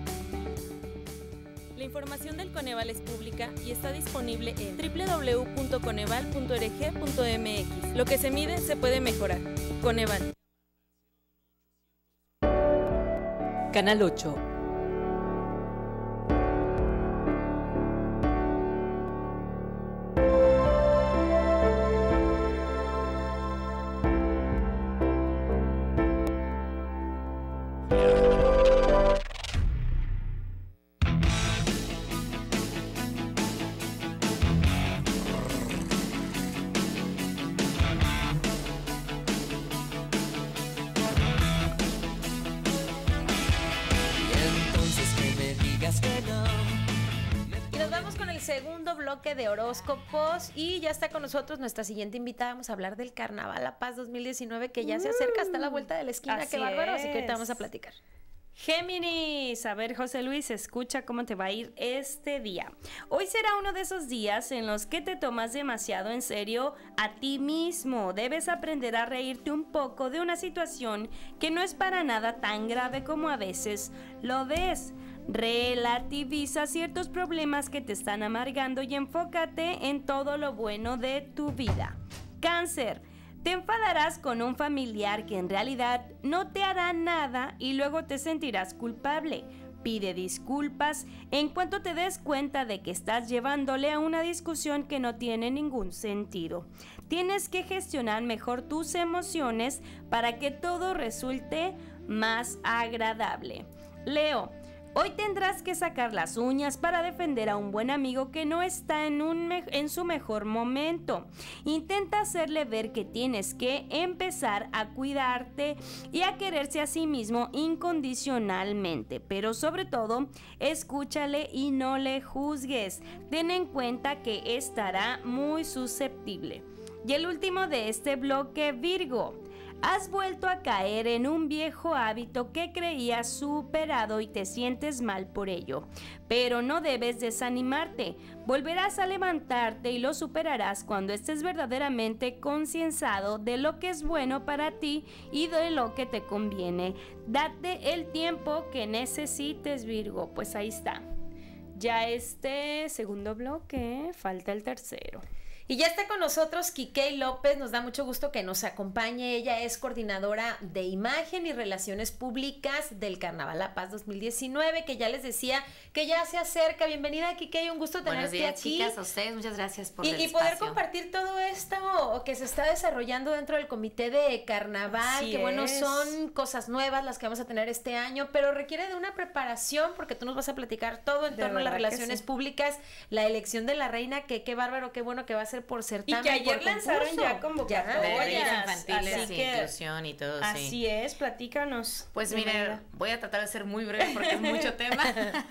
Speaker 33: La información del Coneval es pública y está disponible en doble u doble u doble u punto coneval punto org punto eme equis. Lo que se mide se puede mejorar. Coneval.
Speaker 34: Canal ocho.
Speaker 3: Segundo bloque de horóscopos y ya está con nosotros nuestra siguiente invitada. Vamos a hablar del Carnaval La Paz dos mil diecinueve que ya se acerca hasta la vuelta de la esquina.
Speaker 4: Así
Speaker 3: Qué bárbaro,
Speaker 4: es.
Speaker 3: así que ahorita vamos a platicar.
Speaker 4: Géminis, a ver José Luis, escucha cómo te va a ir este día. Hoy será uno de esos días en los que te tomas demasiado en serio a ti mismo. Debes aprender a reírte un poco de una situación que no es para nada tan grave como a veces lo ves. Relativiza ciertos problemas que te están amargando y enfócate en todo lo bueno de tu vida. Cáncer. Te enfadarás con un familiar que en realidad no te hará nada y luego te sentirás culpable. Pide disculpas en cuanto te des cuenta de que estás llevándole a una discusión que no tiene ningún sentido. Tienes que gestionar mejor tus emociones para que todo resulte más agradable. Leo. Hoy tendrás que sacar las uñas para defender a un buen amigo que no está en, un me- en su mejor momento. Intenta hacerle ver que tienes que empezar a cuidarte y a quererse a sí mismo incondicionalmente, pero sobre todo, escúchale y no le juzgues. Ten en cuenta que estará muy susceptible. Y el último de este bloque, Virgo. Has vuelto a caer en un viejo hábito que creías superado y te sientes mal por ello. Pero no debes desanimarte. Volverás a levantarte y lo superarás cuando estés verdaderamente concienciado de lo que es bueno para ti y de lo que te conviene. Date el tiempo que necesites, Virgo. Pues ahí está. Ya este segundo bloque, falta el tercero.
Speaker 3: Y ya está con nosotros Kikei López, nos da mucho gusto que nos acompañe. Ella es coordinadora de imagen y relaciones públicas del Carnaval La Paz dos mil diecinueve, que ya les decía que ya se acerca. Bienvenida, Kikei, un gusto tenerte
Speaker 1: Buenos días,
Speaker 3: aquí.
Speaker 1: chicas, a ustedes, muchas gracias por
Speaker 3: y,
Speaker 1: el
Speaker 3: y poder
Speaker 1: espacio.
Speaker 3: compartir todo esto que se está desarrollando dentro del comité de carnaval,
Speaker 4: Así
Speaker 3: que bueno,
Speaker 4: es.
Speaker 3: son cosas nuevas las que vamos a tener este año, pero requiere de una preparación, porque tú nos vas a platicar todo en
Speaker 4: De
Speaker 3: torno a las
Speaker 4: verdad que
Speaker 3: relaciones
Speaker 4: sí.
Speaker 3: públicas, la elección de la reina, que qué bárbaro, qué bueno que va a ser por
Speaker 4: Y
Speaker 3: certamen,
Speaker 4: que ayer
Speaker 3: por
Speaker 4: lanzaron
Speaker 3: concurso.
Speaker 4: ya convocatorias.
Speaker 1: De reyes infantiles
Speaker 4: así
Speaker 1: y
Speaker 4: que-
Speaker 1: inclusión y todo, sí.
Speaker 4: Así es, platícanos.
Speaker 1: Pues
Speaker 4: de
Speaker 1: mire,
Speaker 4: manera.
Speaker 1: voy a tratar de ser muy breve porque es mucho tema,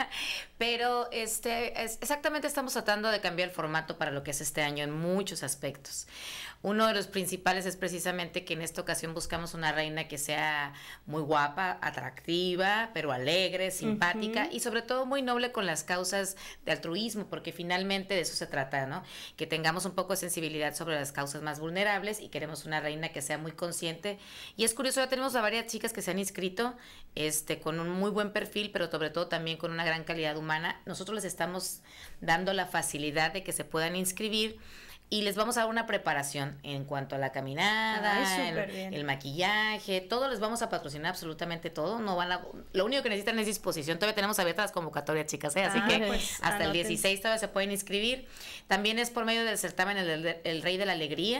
Speaker 1: pero este es, exactamente estamos tratando de cambiar el formato para lo que es este año en muchos aspectos. Uno de los principales es precisamente que en esta ocasión buscamos una reina que sea muy guapa, atractiva, pero alegre, simpática
Speaker 4: Ujú.
Speaker 1: y sobre todo muy noble con las causas de altruismo, porque finalmente de eso se trata, ¿no? Que tengamos un poco de sensibilidad sobre las causas más vulnerables y queremos una reina que sea muy consciente. Y es curioso, ya tenemos a varias chicas que se han inscrito este, con un muy buen perfil, pero sobre todo también con una gran calidad humana. Nosotros les estamos dando la facilidad de que se puedan inscribir y les vamos a dar una preparación en cuanto a la caminada,
Speaker 4: Ay,
Speaker 1: el,
Speaker 4: súper bien.
Speaker 1: el maquillaje, todo les vamos a patrocinar, absolutamente todo. No van a, lo único que necesitan es disposición. Todavía tenemos abiertas las convocatorias, chicas, ¿eh? Así
Speaker 4: Ah,
Speaker 1: que
Speaker 4: pues,
Speaker 1: hasta el
Speaker 4: anoten.
Speaker 1: dieciséis todavía se pueden inscribir. También es por medio del certamen el, el, el Rey de la Alegría.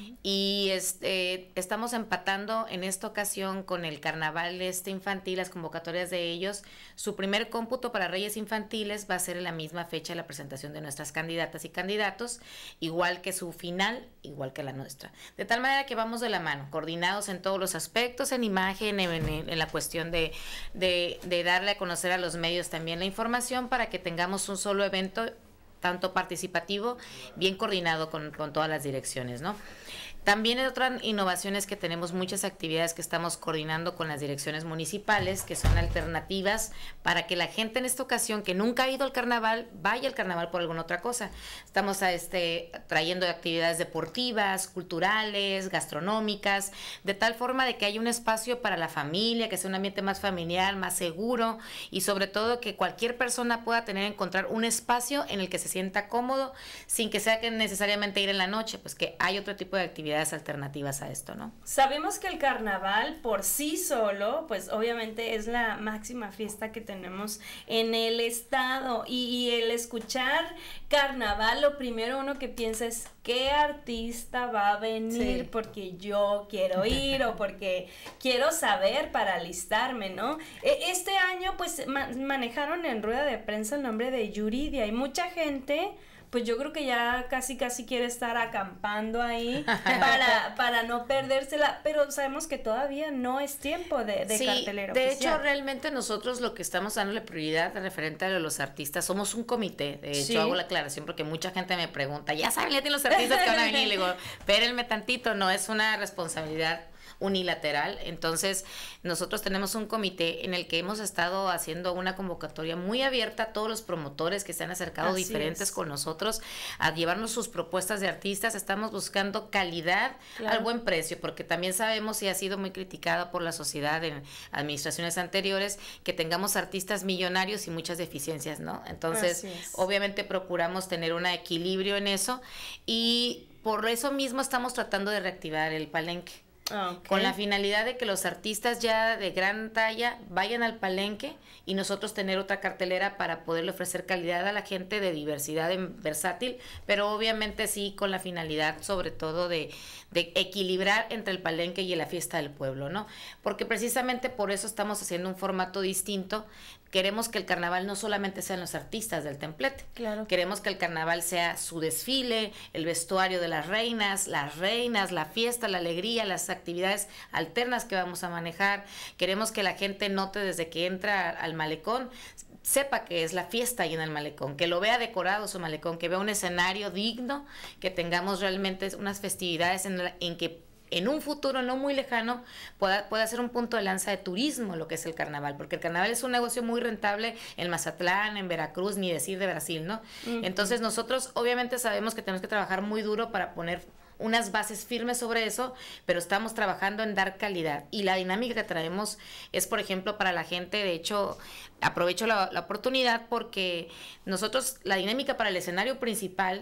Speaker 1: Y este, estamos empatando en esta ocasión con el carnaval este infantil, las convocatorias de ellos. Su primer cómputo para Reyes Infantiles va a ser en la misma fecha de la presentación de nuestras candidatas y candidatos, igual que su final, igual que la nuestra. De tal manera que vamos de la mano, coordinados en todos los aspectos, en imagen, en, en, en la cuestión de, de, de darle a conocer a los medios también la información para que tengamos un solo evento tanto participativo, bien coordinado con, con todas las direcciones, ¿no? También hay otras innovaciones que tenemos, muchas actividades que estamos coordinando con las direcciones municipales, que son alternativas para que la gente en esta ocasión que nunca ha ido al carnaval, vaya al carnaval por alguna otra cosa. Estamos a este, trayendo actividades deportivas, culturales, gastronómicas, de tal forma de que haya un espacio para la familia, que sea un ambiente más familiar, más seguro y sobre todo que cualquier persona pueda tener, encontrar un espacio en el que se sienta cómodo sin que sea que necesariamente ir en la noche, pues que hay otro tipo de actividades alternativas a esto, ¿no?
Speaker 4: Sabemos que el carnaval por sí solo, pues obviamente es la máxima fiesta que tenemos en el estado y, y el escuchar carnaval, lo primero uno que piensa es qué artista va a venir
Speaker 3: Sí.
Speaker 4: porque yo quiero ir o porque quiero saber para alistarme, ¿no? E- Este año pues ma- manejaron en rueda de prensa el nombre de Yuridia y mucha gente pues yo creo que ya casi casi quiere estar acampando ahí para, para no perdérsela, pero sabemos que todavía no es tiempo de, de
Speaker 1: Sí,
Speaker 4: cartelera
Speaker 1: de
Speaker 4: oficial.
Speaker 1: hecho realmente nosotros lo que estamos dándole prioridad referente a los artistas, somos un comité, de hecho
Speaker 4: Sí.
Speaker 1: hago la aclaración porque mucha gente me pregunta, ya saben, ya tienen los artistas que van a venir, y le digo, espérenme tantito, no es una responsabilidad unilateral. Entonces nosotros tenemos un comité en el que hemos estado haciendo una convocatoria muy abierta a todos los promotores que se han acercado
Speaker 4: Así
Speaker 1: diferentes
Speaker 4: es.
Speaker 1: con nosotros a llevarnos sus propuestas de artistas. Estamos buscando calidad
Speaker 4: Claro.
Speaker 1: al buen precio, porque también sabemos y ha sido muy criticada por la sociedad en administraciones anteriores que tengamos artistas millonarios y muchas deficiencias, ¿no? Entonces
Speaker 4: Así es.
Speaker 1: obviamente procuramos tener un equilibrio en eso y por eso mismo estamos tratando de reactivar el palenque.
Speaker 4: Ah, ok.
Speaker 1: Con la finalidad de que los artistas ya de gran talla vayan al palenque y nosotros tener otra cartelera para poderle ofrecer calidad a la gente de diversidad en versátil, pero obviamente sí con la finalidad sobre todo de, de equilibrar entre el palenque y la fiesta del pueblo, ¿no? Porque precisamente por eso estamos haciendo un formato distinto. Queremos que el carnaval no solamente sean los artistas del templete.
Speaker 3: Claro.
Speaker 1: Queremos que el carnaval sea su desfile, el vestuario de las reinas, las reinas, la fiesta, la alegría, las actividades alternas que vamos a manejar. Queremos que la gente note desde que entra al malecón, sepa que es la fiesta ahí en el malecón, que lo vea decorado su malecón, que vea un escenario digno, que tengamos realmente unas festividades en, la, en que en un futuro no muy lejano pueda, pueda ser un punto de lanza de turismo lo que es el carnaval, porque el carnaval es un negocio muy rentable en Mazatlán, en Veracruz, ni decir de Brasil, ¿no? Uh-huh. Entonces nosotros obviamente sabemos que tenemos que trabajar muy duro para poner unas bases firmes sobre eso, pero estamos trabajando en dar calidad. Y la dinámica que traemos es, por ejemplo, para la gente, de hecho, aprovecho la, la oportunidad porque nosotros, la dinámica para el escenario principal,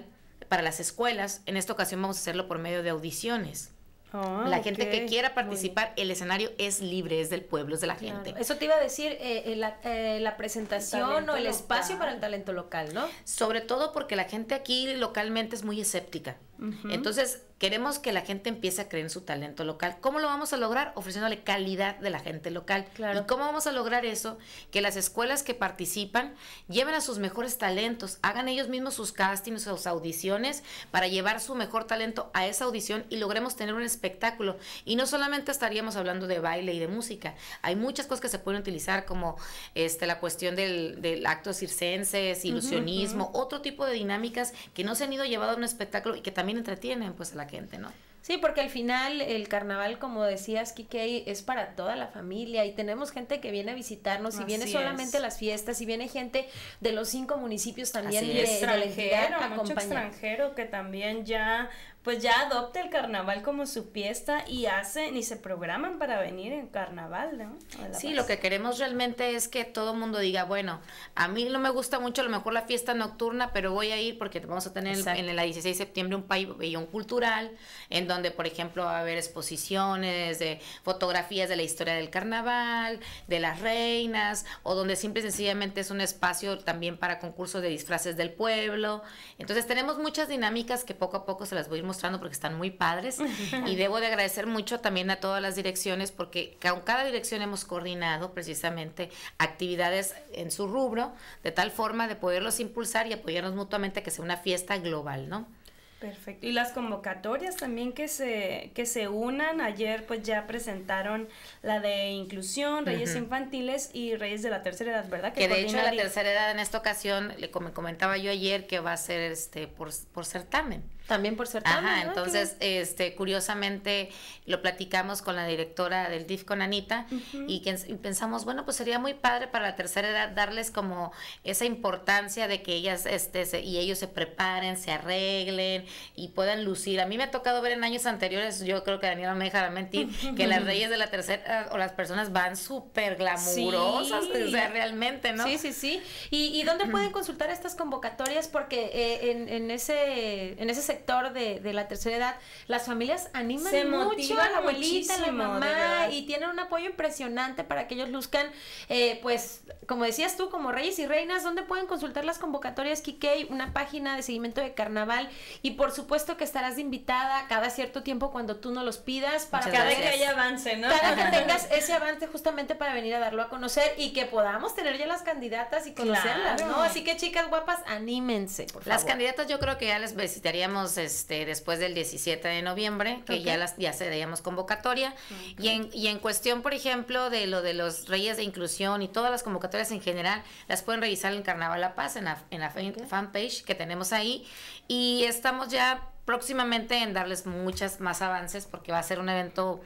Speaker 1: para las escuelas. En esta ocasión vamos a hacerlo por medio de audiciones.
Speaker 3: Oh,
Speaker 1: la gente
Speaker 3: okay.
Speaker 1: que quiera participar, el escenario es libre, es del pueblo, es de la
Speaker 3: claro.
Speaker 1: gente.
Speaker 3: Eso te iba a decir, eh, la, eh, la presentación el o el local. Espacio para el talento local, ¿no?
Speaker 1: Sobre todo porque la gente aquí localmente es muy escéptica. Uh-huh. Entonces, queremos que la gente empiece a creer en su talento local. ¿Cómo lo vamos a lograr? Ofreciéndole calidad de la gente local.
Speaker 3: Claro.
Speaker 1: ¿Y cómo vamos a lograr eso? Que las escuelas que participan lleven a sus mejores talentos, hagan ellos mismos sus castings, sus audiciones, para llevar su mejor talento a esa audición y logremos tener un espectáculo. Y no solamente estaríamos hablando de baile y de música. Hay muchas cosas que se pueden utilizar, como este, la cuestión del, del acto circenses, ilusionismo, uh-huh, uh-huh. otro tipo de dinámicas que no se han ido llevado a un espectáculo y que también entretienen pues a la gente, ¿no?
Speaker 3: Sí, porque al final el carnaval, como decías, Kikei, es para toda la familia y tenemos gente que viene a visitarnos y
Speaker 4: Así
Speaker 3: viene solamente
Speaker 4: es.
Speaker 3: a las fiestas y viene gente de los cinco municipios también de,
Speaker 4: de la entidad a
Speaker 3: mucho
Speaker 4: extranjero que también ya pues ya adopta el carnaval como su fiesta y hacen y se programan para venir en carnaval, ¿no?
Speaker 1: Sí,
Speaker 4: Paz.
Speaker 1: Lo que queremos realmente es que todo el mundo diga, bueno, a mí no me gusta mucho a lo mejor la fiesta nocturna, pero voy a ir porque vamos a tener Exacto. en el dieciséis de septiembre un pabellón cultural en donde, por ejemplo, va a haber exposiciones de fotografías de la historia del carnaval, de las reinas, o donde simple y sencillamente es un espacio también para concursos de disfraces del pueblo. Entonces tenemos muchas dinámicas que poco a poco se las voy a ir mostrando porque están muy padres y debo de agradecer mucho también a todas las direcciones porque con cada dirección hemos coordinado precisamente actividades en su rubro de tal forma de poderlos impulsar y apoyarnos mutuamente a que sea una fiesta global, ¿no?
Speaker 4: Perfecto. Y las convocatorias también que se que se unan. Ayer pues ya presentaron la de inclusión, Reyes uh-huh. infantiles y Reyes de la tercera edad, ¿verdad?
Speaker 1: Que, que de hecho la tercera edad en esta ocasión, le comentaba yo ayer que va a ser este por, por certamen.
Speaker 3: También por certamen.
Speaker 1: Ajá,
Speaker 3: ¿no?
Speaker 1: entonces, ¿Qué? este, curiosamente lo platicamos con la directora del D I F, con Anita, uh-huh. y, que, y pensamos, bueno, pues sería muy padre para la tercera edad darles como esa importancia de que ellas, este, se, y ellos se preparen, se arreglen y puedan lucir. A mí me ha tocado ver en años anteriores, yo creo que Daniela no me dejará mentir, que las reyes de la tercera edad o las personas van súper glamurosas, sí. o sea, realmente, ¿no?
Speaker 3: Sí, sí, sí. ¿Y, y dónde pueden consultar estas convocatorias? Porque eh, en, en ese en ese sector De, de la tercera edad, las familias animan
Speaker 4: Se
Speaker 3: mucho a la abuelita, a la mamá
Speaker 4: y
Speaker 3: y tienen un apoyo impresionante para que ellos luzcan, eh, pues, como decías tú, como reyes y reinas. ¿Dónde pueden consultar las convocatorias, Kikei? Una página de seguimiento de carnaval y por supuesto que estarás de invitada cada cierto tiempo cuando tú nos los pidas para
Speaker 4: Muchas cada gracias. Que haya avance, ¿no?
Speaker 3: Cada que tengas ese avance justamente para venir a darlo a conocer y que podamos tener ya las candidatas y conocerlas, claro. ¿no? Así que chicas guapas, anímense, por favor.
Speaker 1: Las candidatas yo creo que ya les visitaríamos este después del diecisiete de noviembre, que okay. ya las ya seríamos convocatoria. Okay. Y en y en cuestión, por ejemplo, de lo de los Reyes de Inclusión y todas las convocatorias en general, las pueden revisar en Carnaval La Paz, en la, en la okay. fanpage que tenemos ahí. Y estamos ya próximamente en darles muchas más avances porque va a ser un evento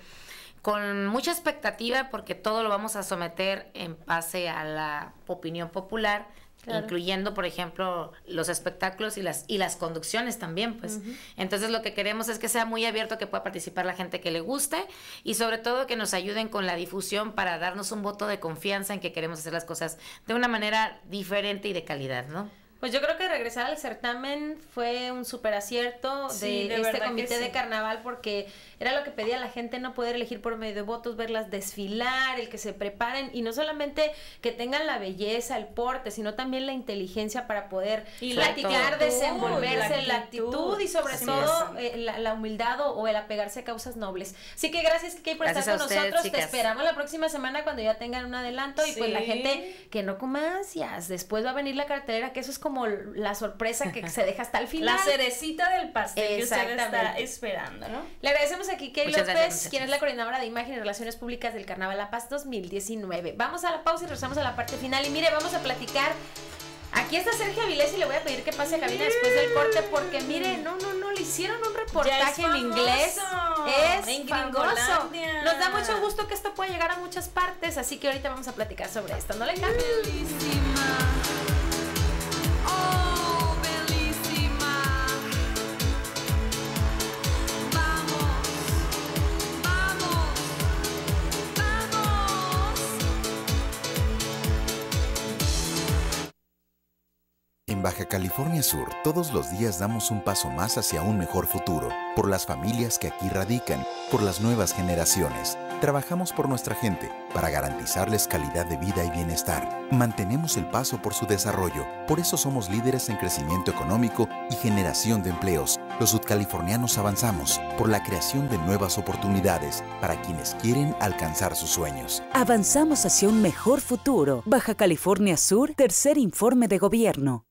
Speaker 1: con mucha expectativa porque todo lo vamos a someter en base a la opinión popular. Claro. Incluyendo, por ejemplo, los espectáculos y las y las conducciones también, pues. Uh-huh. Entonces, lo que queremos es que sea muy abierto, que pueda participar la gente que le guste y sobre todo que nos ayuden con la difusión para darnos un voto de confianza en que queremos hacer las cosas de una manera diferente y de calidad, ¿no?
Speaker 3: Pues yo creo que regresar al certamen fue un súper acierto de, sí, de este comité sí. de carnaval porque era lo que pedía la gente, no poder elegir por medio de votos, verlas desfilar, el que se preparen y no solamente que tengan la belleza, el porte, sino también la inteligencia para poder y platicar, la desenvolverse, la actitud, la actitud y sobre Así todo eh, la, la humildad o, o el apegarse a causas nobles. Así que gracias, Kikei, por gracias estar con ustedes, nosotros. Chicas. Te esperamos la próxima semana cuando ya tengan un adelanto sí. y pues la gente que no coma ansias, después va a venir la cartelera, que eso es como como la sorpresa que se deja hasta el final.
Speaker 4: La cerecita del pastel que usted está esperando, ¿no?
Speaker 3: Le agradecemos a Kikei López, gracias, quien es la coordinadora de Imagen y Relaciones Públicas del Carnaval La Paz dos mil diecinueve. Vamos a la pausa y regresamos a la parte final. Y mire, vamos a platicar. Aquí está Sergio Avilés y le voy a pedir que pase a cabina después del corte porque mire, no, no, no, le hicieron un reportaje en inglés. Es en famoso. Nos da mucho gusto que esto pueda llegar a muchas partes, así que ahorita vamos a platicar sobre esto. No le cambien.
Speaker 2: Oh, bellísima. Vamos, vamos, vamos.
Speaker 5: En En Baja California Sur, todos los días damos un paso más hacia un mejor futuro, por las familias que aquí radican, por las nuevas generaciones. Trabajamos por nuestra gente para garantizarles calidad de vida y bienestar. Mantenemos el paso por su desarrollo. Por eso somos líderes en crecimiento económico y generación de empleos. Los sudcalifornianos avanzamos por la creación de nuevas oportunidades para quienes quieren alcanzar sus sueños.
Speaker 6: Avanzamos hacia un mejor futuro. Baja California Sur, tercer informe de gobierno.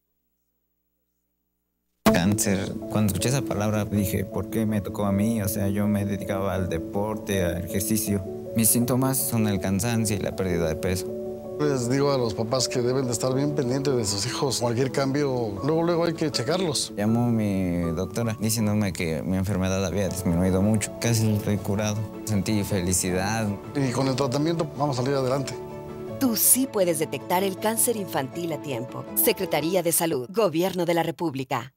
Speaker 7: Cáncer. Cuando escuché esa palabra dije, ¿por qué me tocó a mí? O sea, yo me dedicaba al deporte, al ejercicio. Mis síntomas son el cansancio y la pérdida de peso.
Speaker 27: Les digo a los papás que deben de estar bien pendientes de sus hijos. Cualquier cambio, luego, luego hay que checarlos.
Speaker 7: Llamó mi doctora diciéndome que mi enfermedad había disminuido mucho. Casi estoy curado. Sentí felicidad.
Speaker 27: Y con el tratamiento vamos a salir adelante.
Speaker 11: Tú sí puedes detectar el cáncer infantil a tiempo. Secretaría de Salud, Gobierno de la República.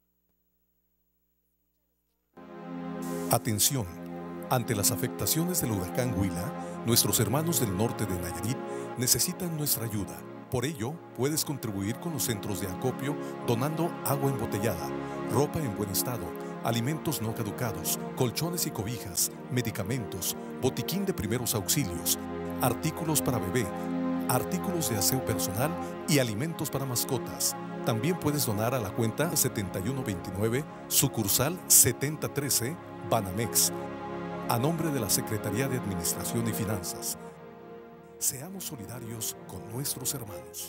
Speaker 8: Atención, ante las afectaciones del huracán Huila, nuestros hermanos del norte de Nayarit necesitan nuestra ayuda. Por ello, puedes contribuir con los centros de acopio donando agua embotellada, ropa en buen estado, alimentos no caducados, colchones y cobijas, medicamentos, botiquín de primeros auxilios, artículos para bebé, artículos de aseo personal y alimentos para mascotas. También puedes donar a la cuenta setenta y uno veintinueve, sucursal setenta trece, Banamex, a nombre de la Secretaría de Administración y Finanzas. Seamos solidarios con nuestros hermanos.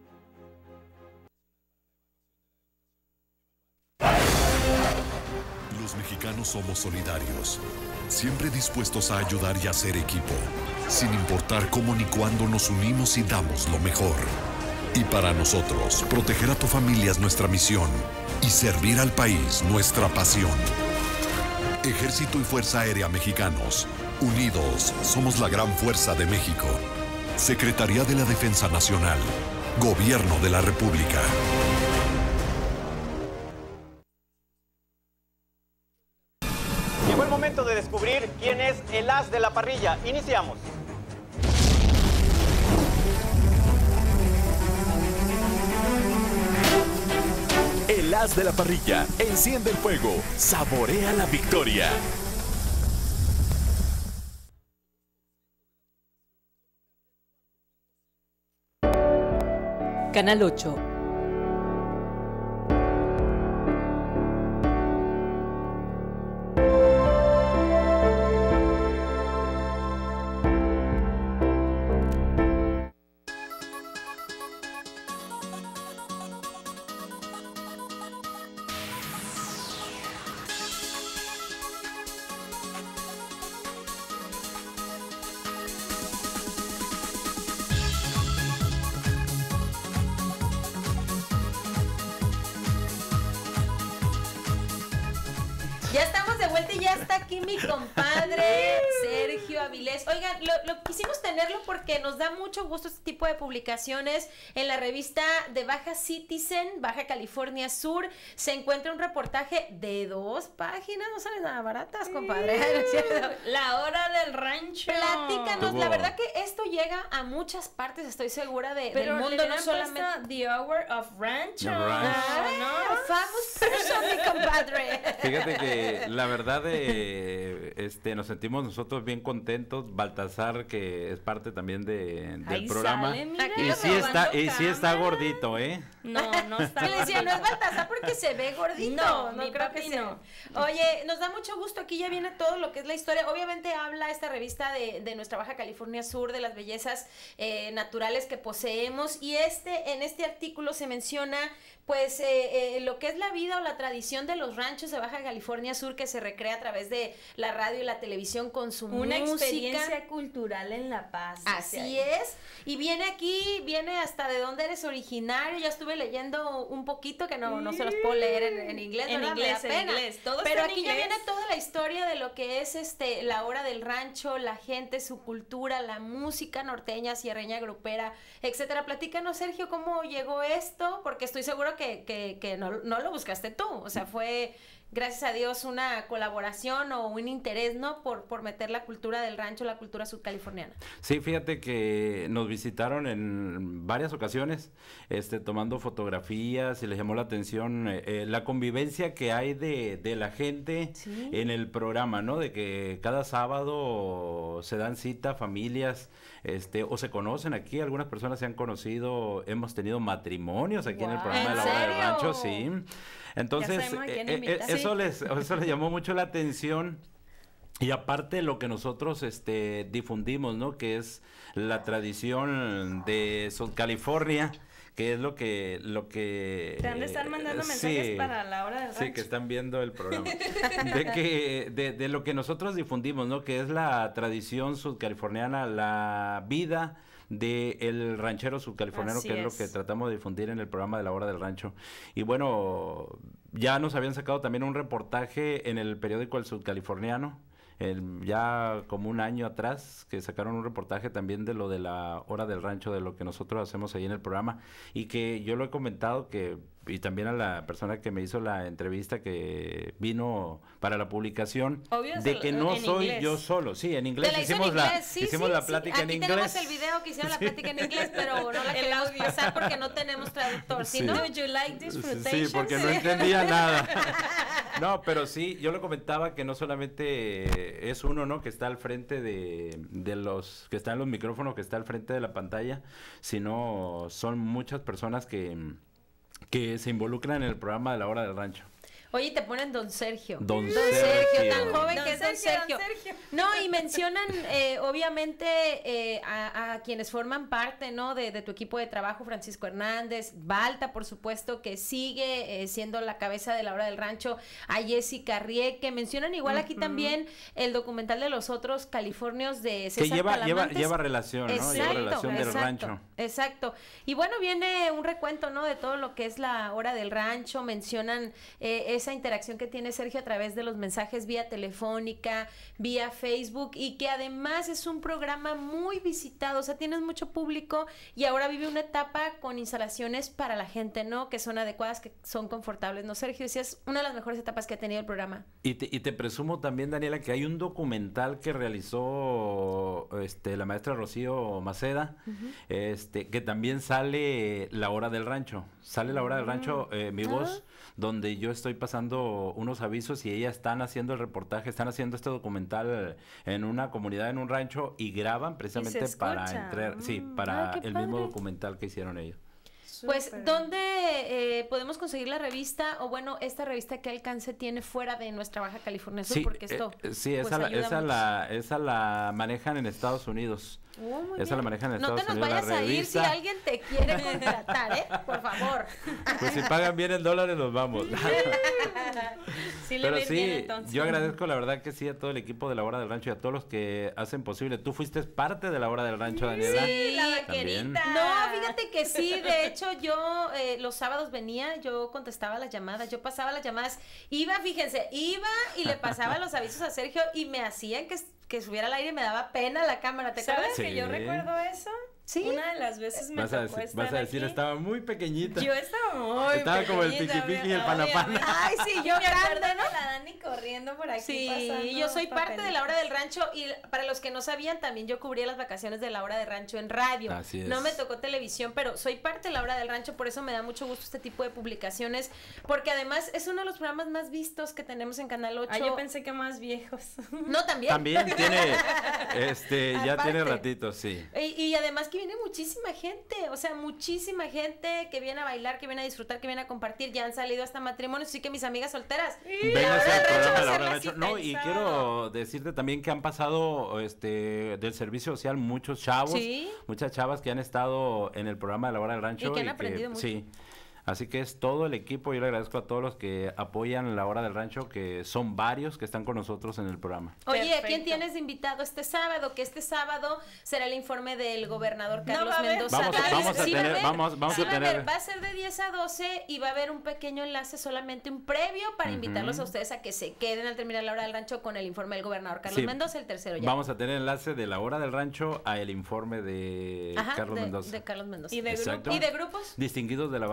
Speaker 9: Los mexicanos somos solidarios, siempre dispuestos a ayudar y a hacer equipo, sin importar cómo ni cuándo nos unimos y damos lo mejor. Y para nosotros, proteger a tu familia es nuestra misión y servir al país nuestra pasión. Ejército y Fuerza Aérea Mexicanos, unidos, somos la gran fuerza de México. Secretaría de la Defensa Nacional, Gobierno de la República.
Speaker 10: Llegó el momento de descubrir quién es el as de la parrilla. Iniciamos.
Speaker 12: El as de la parrilla enciende el fuego, saborea la victoria.
Speaker 34: Canal ocho.
Speaker 3: Ya estamos de vuelta y ya está aquí mi compadre Sergio Avilés. Oigan, lo, lo quisimos tenerlo porque nos da mucho gusto este tipo de publicaciones. En la revista de Baja Citizen, Baja California Sur, se encuentra un reportaje de dos páginas. No salen nada baratas, compadre. ¿No es cierto?
Speaker 4: La hora del rancho.
Speaker 3: Platícanos. La verdad que esto llega a muchas partes, estoy segura de,
Speaker 4: Pero
Speaker 3: del mundo,
Speaker 4: le
Speaker 3: no solamente
Speaker 4: The Hour of Rancho.
Speaker 3: Ah, no, famous person, mi compadre.
Speaker 13: Fíjate que la verdad eh, este nos sentimos nosotros bien contentos. Baltasar, que es parte también de, del
Speaker 4: Ahí
Speaker 13: programa,
Speaker 4: sale, mira,
Speaker 13: y sí está y sí está gordito, eh
Speaker 4: no no está
Speaker 3: Yo le decía, no es Baltasar porque se ve gordito.
Speaker 4: No,
Speaker 3: no
Speaker 4: mi
Speaker 3: creo
Speaker 4: papi
Speaker 3: que sea.
Speaker 4: no.
Speaker 3: Oye, nos da mucho gusto, aquí ya viene todo lo que es la historia. Obviamente habla esta revista de, de nuestra Baja California Sur, de las bellezas eh, naturales que poseemos, y este en este artículo se menciona pues eh, eh, lo que es la vida o la tradición de los ranchos de Baja California Sur, que se recrea a través de la radio y la televisión con su
Speaker 4: Una
Speaker 3: música.
Speaker 4: experiencia cultural en La Paz.
Speaker 3: Así es, y viene aquí, viene hasta de dónde eres originario. Ya estuve leyendo un poquito, que no, no se los puedo leer en, en inglés,
Speaker 4: En
Speaker 3: ¿verdad? Me
Speaker 4: inglés,
Speaker 3: da
Speaker 4: en
Speaker 3: pena.
Speaker 4: inglés, todo
Speaker 3: Pero
Speaker 4: está en
Speaker 3: aquí ya
Speaker 4: inglés.
Speaker 3: viene toda la historia de lo que es este la hora del rancho, la gente, su cultura, la música norteña, sierreña, grupera, etcétera. Platícanos, Sergio, cómo llegó esto, porque estoy seguro que, que, que no, no lo buscaste tú, o sea, fue gracias a Dios una colaboración o un interés, ¿no? Por, por meter la cultura del rancho, la cultura sudcaliforniana.
Speaker 13: Sí, fíjate que nos visitaron en varias ocasiones, este, tomando fotografías y les llamó la atención eh, eh, la convivencia que hay de, de la gente
Speaker 4: Sí.
Speaker 13: en el programa, ¿no? De que cada sábado se dan cita familias, este, o se conocen aquí, algunas personas se han conocido, hemos tenido matrimonios aquí en el
Speaker 4: Guau.
Speaker 13: programa de la
Speaker 4: ¿En
Speaker 13: hora del
Speaker 4: serio?
Speaker 13: rancho, sí. Entonces,
Speaker 4: sabemos a quién
Speaker 13: eh, eh,
Speaker 4: invitar.
Speaker 13: eso
Speaker 4: Sí.
Speaker 13: les, eso les llamó mucho la atención. Y aparte lo que nosotros este, difundimos, ¿no? Que es la tradición de South California, que es lo que... Lo que
Speaker 4: Te han de estar mandando
Speaker 13: eh,
Speaker 4: mensajes
Speaker 13: sí,
Speaker 4: para la hora del rancho.
Speaker 13: Sí, que están viendo el programa. De, que, de, de lo que nosotros difundimos, ¿no? Que es la tradición sudcaliforniana, la vida del ranchero sudcaliforniano,
Speaker 4: Así
Speaker 13: que es. lo
Speaker 4: es.
Speaker 13: que tratamos de difundir en el programa de la hora del rancho. Y bueno, ya nos habían sacado también un reportaje en el periódico El Sudcaliforniano, el- ya como un año atrás, que sacaron un reportaje también de lo de la hora del rancho, de lo que nosotros hacemos ahí en el programa, y que yo lo he comentado, que y también a la persona que me hizo la entrevista, que vino para la publicación,
Speaker 4: Obvio, es
Speaker 13: de
Speaker 4: el-
Speaker 13: que no
Speaker 4: en
Speaker 13: soy
Speaker 4: inglés.
Speaker 13: yo solo. Sí, en inglés
Speaker 3: Te la hizo en
Speaker 13: hicimos la
Speaker 3: inglés, sí,
Speaker 13: hicimos
Speaker 3: sí,
Speaker 13: la
Speaker 3: sí.
Speaker 13: plática
Speaker 3: Aquí
Speaker 13: en inglés.
Speaker 3: tenemos el video que hicieron la plática en inglés, pero no la queremos pasar porque no tenemos traductor. Si
Speaker 13: Sí.
Speaker 3: no,
Speaker 4: Do you like
Speaker 13: Sí,
Speaker 4: disfrutation?
Speaker 13: porque no entendía nada. No, pero sí, yo lo comentaba que no solamente es uno, ¿no? Que está al frente de, de los, que está en los micrófonos, que está al frente de la pantalla, sino son muchas personas que, que se involucran en el programa de la hora del rancho.
Speaker 3: Oye, te ponen Don Sergio.
Speaker 13: Don
Speaker 3: Sergio,
Speaker 13: Sergio.
Speaker 3: tan joven
Speaker 4: Don
Speaker 3: que es Don
Speaker 4: Sergio,
Speaker 3: Sergio.
Speaker 4: Don Sergio.
Speaker 3: No, y mencionan eh, obviamente eh, a, a quienes forman parte, ¿no? De, de tu equipo de trabajo, Francisco Hernández, Balta, por supuesto, que sigue eh, siendo la cabeza de la hora del rancho, a Jessica Rieke. Mencionan igual aquí
Speaker 4: Ujú.
Speaker 3: también el documental de los otros californios de
Speaker 13: Que
Speaker 3: César
Speaker 13: lleva, lleva,
Speaker 3: Talamantes.
Speaker 13: lleva relación, ¿no?
Speaker 3: Exacto,
Speaker 13: lleva relación del
Speaker 3: exacto,
Speaker 13: rancho.
Speaker 3: Exacto. Y bueno, viene un recuento, ¿no? De todo lo que es la hora del rancho. Mencionan eh, esa interacción que tiene Sergio a través de los mensajes vía telefónica, vía Facebook, y que además es un programa muy visitado. O sea, tienes mucho público y ahora vive una etapa con instalaciones para la gente, ¿no? Que son adecuadas, que son confortables, ¿no, Sergio? Decías, una de las mejores etapas que ha tenido el programa.
Speaker 13: Y te, y te presumo también, Daniela, que hay un documental que realizó este, la maestra Rocío Maceda, este, que también sale La Hora del Rancho. Sale La Hora del Rancho, eh, mi voz, donde yo estoy pasando unos avisos y ellas están haciendo el reportaje, están haciendo este documental en una comunidad, en un rancho, y graban precisamente para
Speaker 4: escucha.
Speaker 13: entrar, sí,
Speaker 3: Mm,
Speaker 13: para
Speaker 3: ay, qué
Speaker 13: el mismo
Speaker 3: padre.
Speaker 13: documental que hicieron ellos.
Speaker 3: Pues,
Speaker 4: Súper.
Speaker 3: ¿dónde eh, podemos conseguir la revista? O bueno, esta revista, ¿qué alcance tiene fuera de nuestra Baja California Sur?
Speaker 13: Sí,
Speaker 3: Porque esto
Speaker 13: eh, sí,
Speaker 3: pues,
Speaker 13: esa, la,
Speaker 3: ayuda
Speaker 13: esa,
Speaker 3: mucho.
Speaker 13: la, esa la manejan en Estados Unidos.
Speaker 3: Oh, muy
Speaker 13: esa la
Speaker 3: bien.
Speaker 13: manejan en
Speaker 3: No
Speaker 13: Estados
Speaker 3: te nos
Speaker 13: Unidos.
Speaker 3: vayas
Speaker 13: la
Speaker 3: a ir si
Speaker 13: revista.
Speaker 3: alguien te quiere contratar, ¿eh? Por favor.
Speaker 13: Pues si pagan bien en dólares nos vamos.
Speaker 4: Sí le
Speaker 13: Pero
Speaker 4: va a ir
Speaker 13: sí,
Speaker 4: bien, entonces.
Speaker 13: yo agradezco la verdad que sí a todo el equipo de la Hora del Rancho y a todos los que hacen posible. Tú fuiste parte de la Hora del Rancho, Daniela.
Speaker 3: Sí,
Speaker 4: la
Speaker 13: También.
Speaker 4: vaquerita.
Speaker 3: No, fíjate que sí, de hecho yo eh, los sábados venía, yo contestaba las llamadas, yo pasaba las llamadas, iba, fíjense, iba y le pasaba los avisos a Sergio y me hacían que, que subiera al aire y me daba pena la cámara, ¿te acuerdas?
Speaker 4: ¿Sabes que yo
Speaker 13: Sí.
Speaker 4: recuerdo eso?
Speaker 3: Sí.
Speaker 4: Una de las veces me
Speaker 13: Vas a,
Speaker 4: tocó
Speaker 13: decir,
Speaker 4: estar
Speaker 13: vas a decir,
Speaker 4: aquí.
Speaker 13: estaba muy pequeñita.
Speaker 4: Yo estaba muy
Speaker 13: Estaba como el
Speaker 4: pequeñita,
Speaker 13: piqui piqui y el
Speaker 4: obviamente.
Speaker 13: pana pana.
Speaker 3: Ay, sí, yo
Speaker 4: Me acuerdo
Speaker 3: grande, ¿no?
Speaker 4: de la Dani corriendo por aquí
Speaker 3: Sí,
Speaker 4: pasando
Speaker 3: yo soy parte de la hora del
Speaker 4: papelitos.
Speaker 3: rancho y para los que no sabían, también yo cubría las vacaciones de la hora del rancho en radio.
Speaker 13: Así es.
Speaker 3: No me tocó televisión, pero soy parte de la hora del rancho, por eso me da mucho gusto este tipo de publicaciones, porque además es uno de los programas más vistos que tenemos en Canal ocho.
Speaker 4: Ah, yo pensé que más viejos.
Speaker 3: No, también.
Speaker 13: También tiene, este, ya
Speaker 3: Aparte.
Speaker 13: tiene ratito, sí.
Speaker 3: Y, y además que viene muchísima gente, o sea, muchísima gente que viene a bailar, que viene a disfrutar, que viene a compartir, ya han salido hasta matrimonios, así que mis amigas solteras.
Speaker 13: Véngase
Speaker 3: La
Speaker 13: al
Speaker 3: hora del rancho
Speaker 13: programa
Speaker 3: va a
Speaker 13: de la
Speaker 3: ser
Speaker 13: Hora
Speaker 3: la
Speaker 13: del Rancho.
Speaker 3: cita
Speaker 13: No,
Speaker 3: el
Speaker 13: y
Speaker 3: sábado.
Speaker 13: quiero decirte también que han pasado este del servicio social muchos chavos,
Speaker 3: Sí.
Speaker 13: muchas chavas que han estado en el programa de la Hora del Rancho.
Speaker 3: Y que han aprendido mucho.
Speaker 13: Sí. Así que es todo el equipo. Yo le agradezco a todos los que apoyan la Hora del Rancho, que son varios que están con nosotros en el programa.
Speaker 3: Oye, ¿a quién
Speaker 4: Perfecto.
Speaker 3: tienes de invitado este sábado? Que este sábado será el informe del gobernador Carlos
Speaker 4: va a haber.
Speaker 3: Mendoza.
Speaker 13: Vamos a-
Speaker 3: Dávila.
Speaker 13: vamos a
Speaker 3: Sí va
Speaker 13: tener-
Speaker 3: haber.
Speaker 13: vamos- vamos
Speaker 3: Sí
Speaker 13: a
Speaker 3: va haber.
Speaker 13: tener-
Speaker 3: Va a ser de diez a doce y va a haber un pequeño enlace, solamente un previo para
Speaker 13: Ujú.
Speaker 3: invitarlos a ustedes a que se queden al terminar la Hora del Rancho con el informe del gobernador Carlos
Speaker 13: Sí.
Speaker 3: Mendoza, el tercero ya.
Speaker 13: Vamos a tener enlace de la Hora del Rancho a el informe de
Speaker 3: Ajá,
Speaker 13: Carlos
Speaker 3: de,
Speaker 13: Mendoza.
Speaker 3: de Carlos Mendoza.
Speaker 4: ¿Y de
Speaker 13: Exacto.
Speaker 3: ¿Y de grupos?
Speaker 13: Distinguidos de la Baja.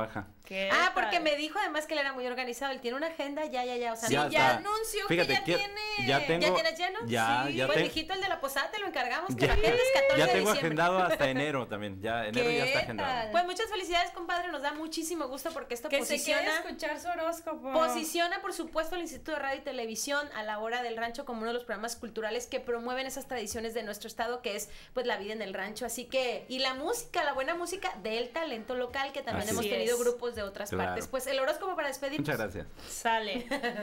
Speaker 4: ¿Qué
Speaker 3: Ah, porque
Speaker 4: tal?
Speaker 3: me dijo además que él era muy organizado. Él tiene una agenda, ya, ya, ya. O sea,
Speaker 13: Ya
Speaker 3: sí,
Speaker 13: está.
Speaker 3: anunció
Speaker 13: Fíjate,
Speaker 3: que ya
Speaker 13: que-
Speaker 3: tiene.
Speaker 13: ya tengo-
Speaker 3: ¿Ya tienes lleno?
Speaker 13: ya,
Speaker 3: sí.
Speaker 13: ya
Speaker 3: Pues,
Speaker 13: te-
Speaker 3: mijito, el de la posada te lo encargamos. Que
Speaker 13: Ya,
Speaker 3: la agenda es catorce
Speaker 13: ya
Speaker 3: de
Speaker 13: tengo
Speaker 3: diciembre.
Speaker 13: agendado hasta enero también. Ya, enero ya está
Speaker 3: ¿Qué
Speaker 13: agendado.
Speaker 3: tal? Pues muchas felicidades, compadre. Nos da muchísimo gusto porque esto
Speaker 4: Que se
Speaker 3: posiciona.
Speaker 4: quiere escuchar su horóscopo.
Speaker 3: Posiciona, por supuesto, al Instituto de Radio y Televisión a la hora del rancho como uno de los programas culturales que promueven esas tradiciones de nuestro estado, que es pues la vida en el rancho. Así que, y la música, la buena música del talento local, que también
Speaker 13: Así
Speaker 3: hemos
Speaker 13: es.
Speaker 3: tenido grupos de otras
Speaker 13: Claro.
Speaker 3: partes. Pues el horóscopo para despedirnos.
Speaker 13: Muchas gracias.
Speaker 4: Sale.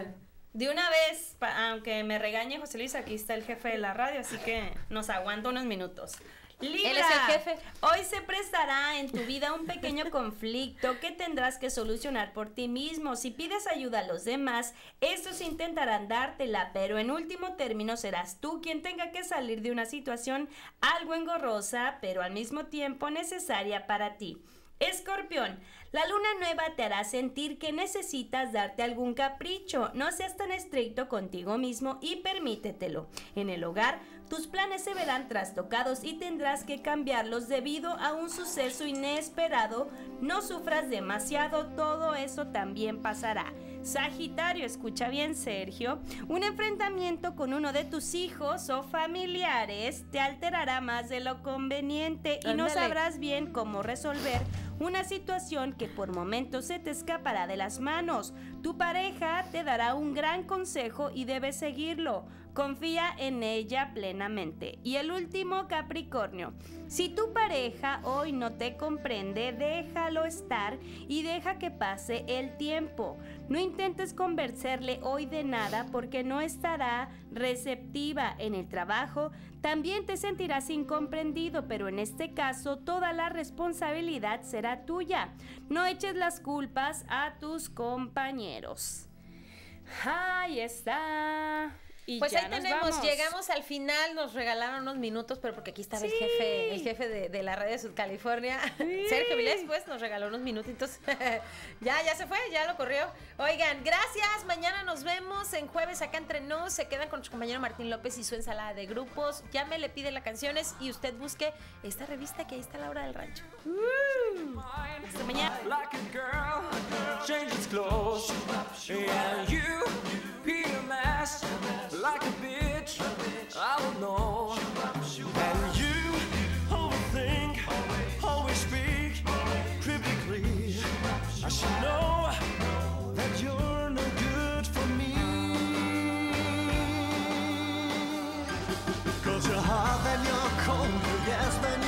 Speaker 4: De una vez, pa- aunque me regañe José Luis, aquí está el jefe de la radio, así que nos aguanta unos minutos. Libra,
Speaker 3: Él es el jefe.
Speaker 4: hoy se prestará en tu vida un pequeño conflicto que tendrás que solucionar por ti mismo. Si pides ayuda a los demás, estos intentarán dártela, pero en último término serás tú quien tenga que salir de una situación algo engorrosa, pero al mismo tiempo necesaria para ti. Escorpión, la luna nueva te hará sentir que necesitas darte algún capricho. No seas tan estricto contigo mismo y permítetelo. En el hogar, tus planes se verán trastocados y tendrás que cambiarlos debido a un suceso inesperado. No sufras demasiado, todo eso también pasará. Sagitario, escucha bien, Sergio. Un enfrentamiento con uno de tus hijos o familiares te alterará más de lo conveniente y no
Speaker 3: Ándale.
Speaker 4: sabrás bien cómo resolver una situación que por momentos se te escapará de las manos. Tu pareja te dará un gran consejo y debes seguirlo. Confía en ella plenamente. Y el último, Capricornio. Si tu pareja hoy no te comprende, déjalo estar y deja que pase el tiempo. No intentes convencerle hoy de nada porque no estará receptiva. En el trabajo también te sentirás incomprendido, pero en este caso toda la responsabilidad será tuya. No eches las culpas a tus compañeros. Ahí está. Y
Speaker 3: Pues
Speaker 4: ya
Speaker 3: ahí
Speaker 4: nos
Speaker 3: tenemos,
Speaker 4: vamos.
Speaker 3: llegamos al final, nos regalaron unos minutos, pero porque aquí estaba el
Speaker 4: Sí.
Speaker 3: jefe, el jefe de, de la radio de Sud California, Sergio Vilés, pues nos regaló unos minutitos. ya, ya se fue, ya lo corrió. Oigan, gracias, mañana nos vemos en jueves acá entre nos, se quedan con nuestro compañero Martín López y su ensalada de grupos. Llame, le pide las canciones y usted busque esta revista que ahí está la hora del rancho.
Speaker 4: Hasta mañana.
Speaker 2: Like a girl, change its clothes. And you, Peter Mass, like a bitch, I don't know. And you, overthink, always speak cryptically. I should know that you're no good for me. Cause you're hot and you're cold, you're yes, then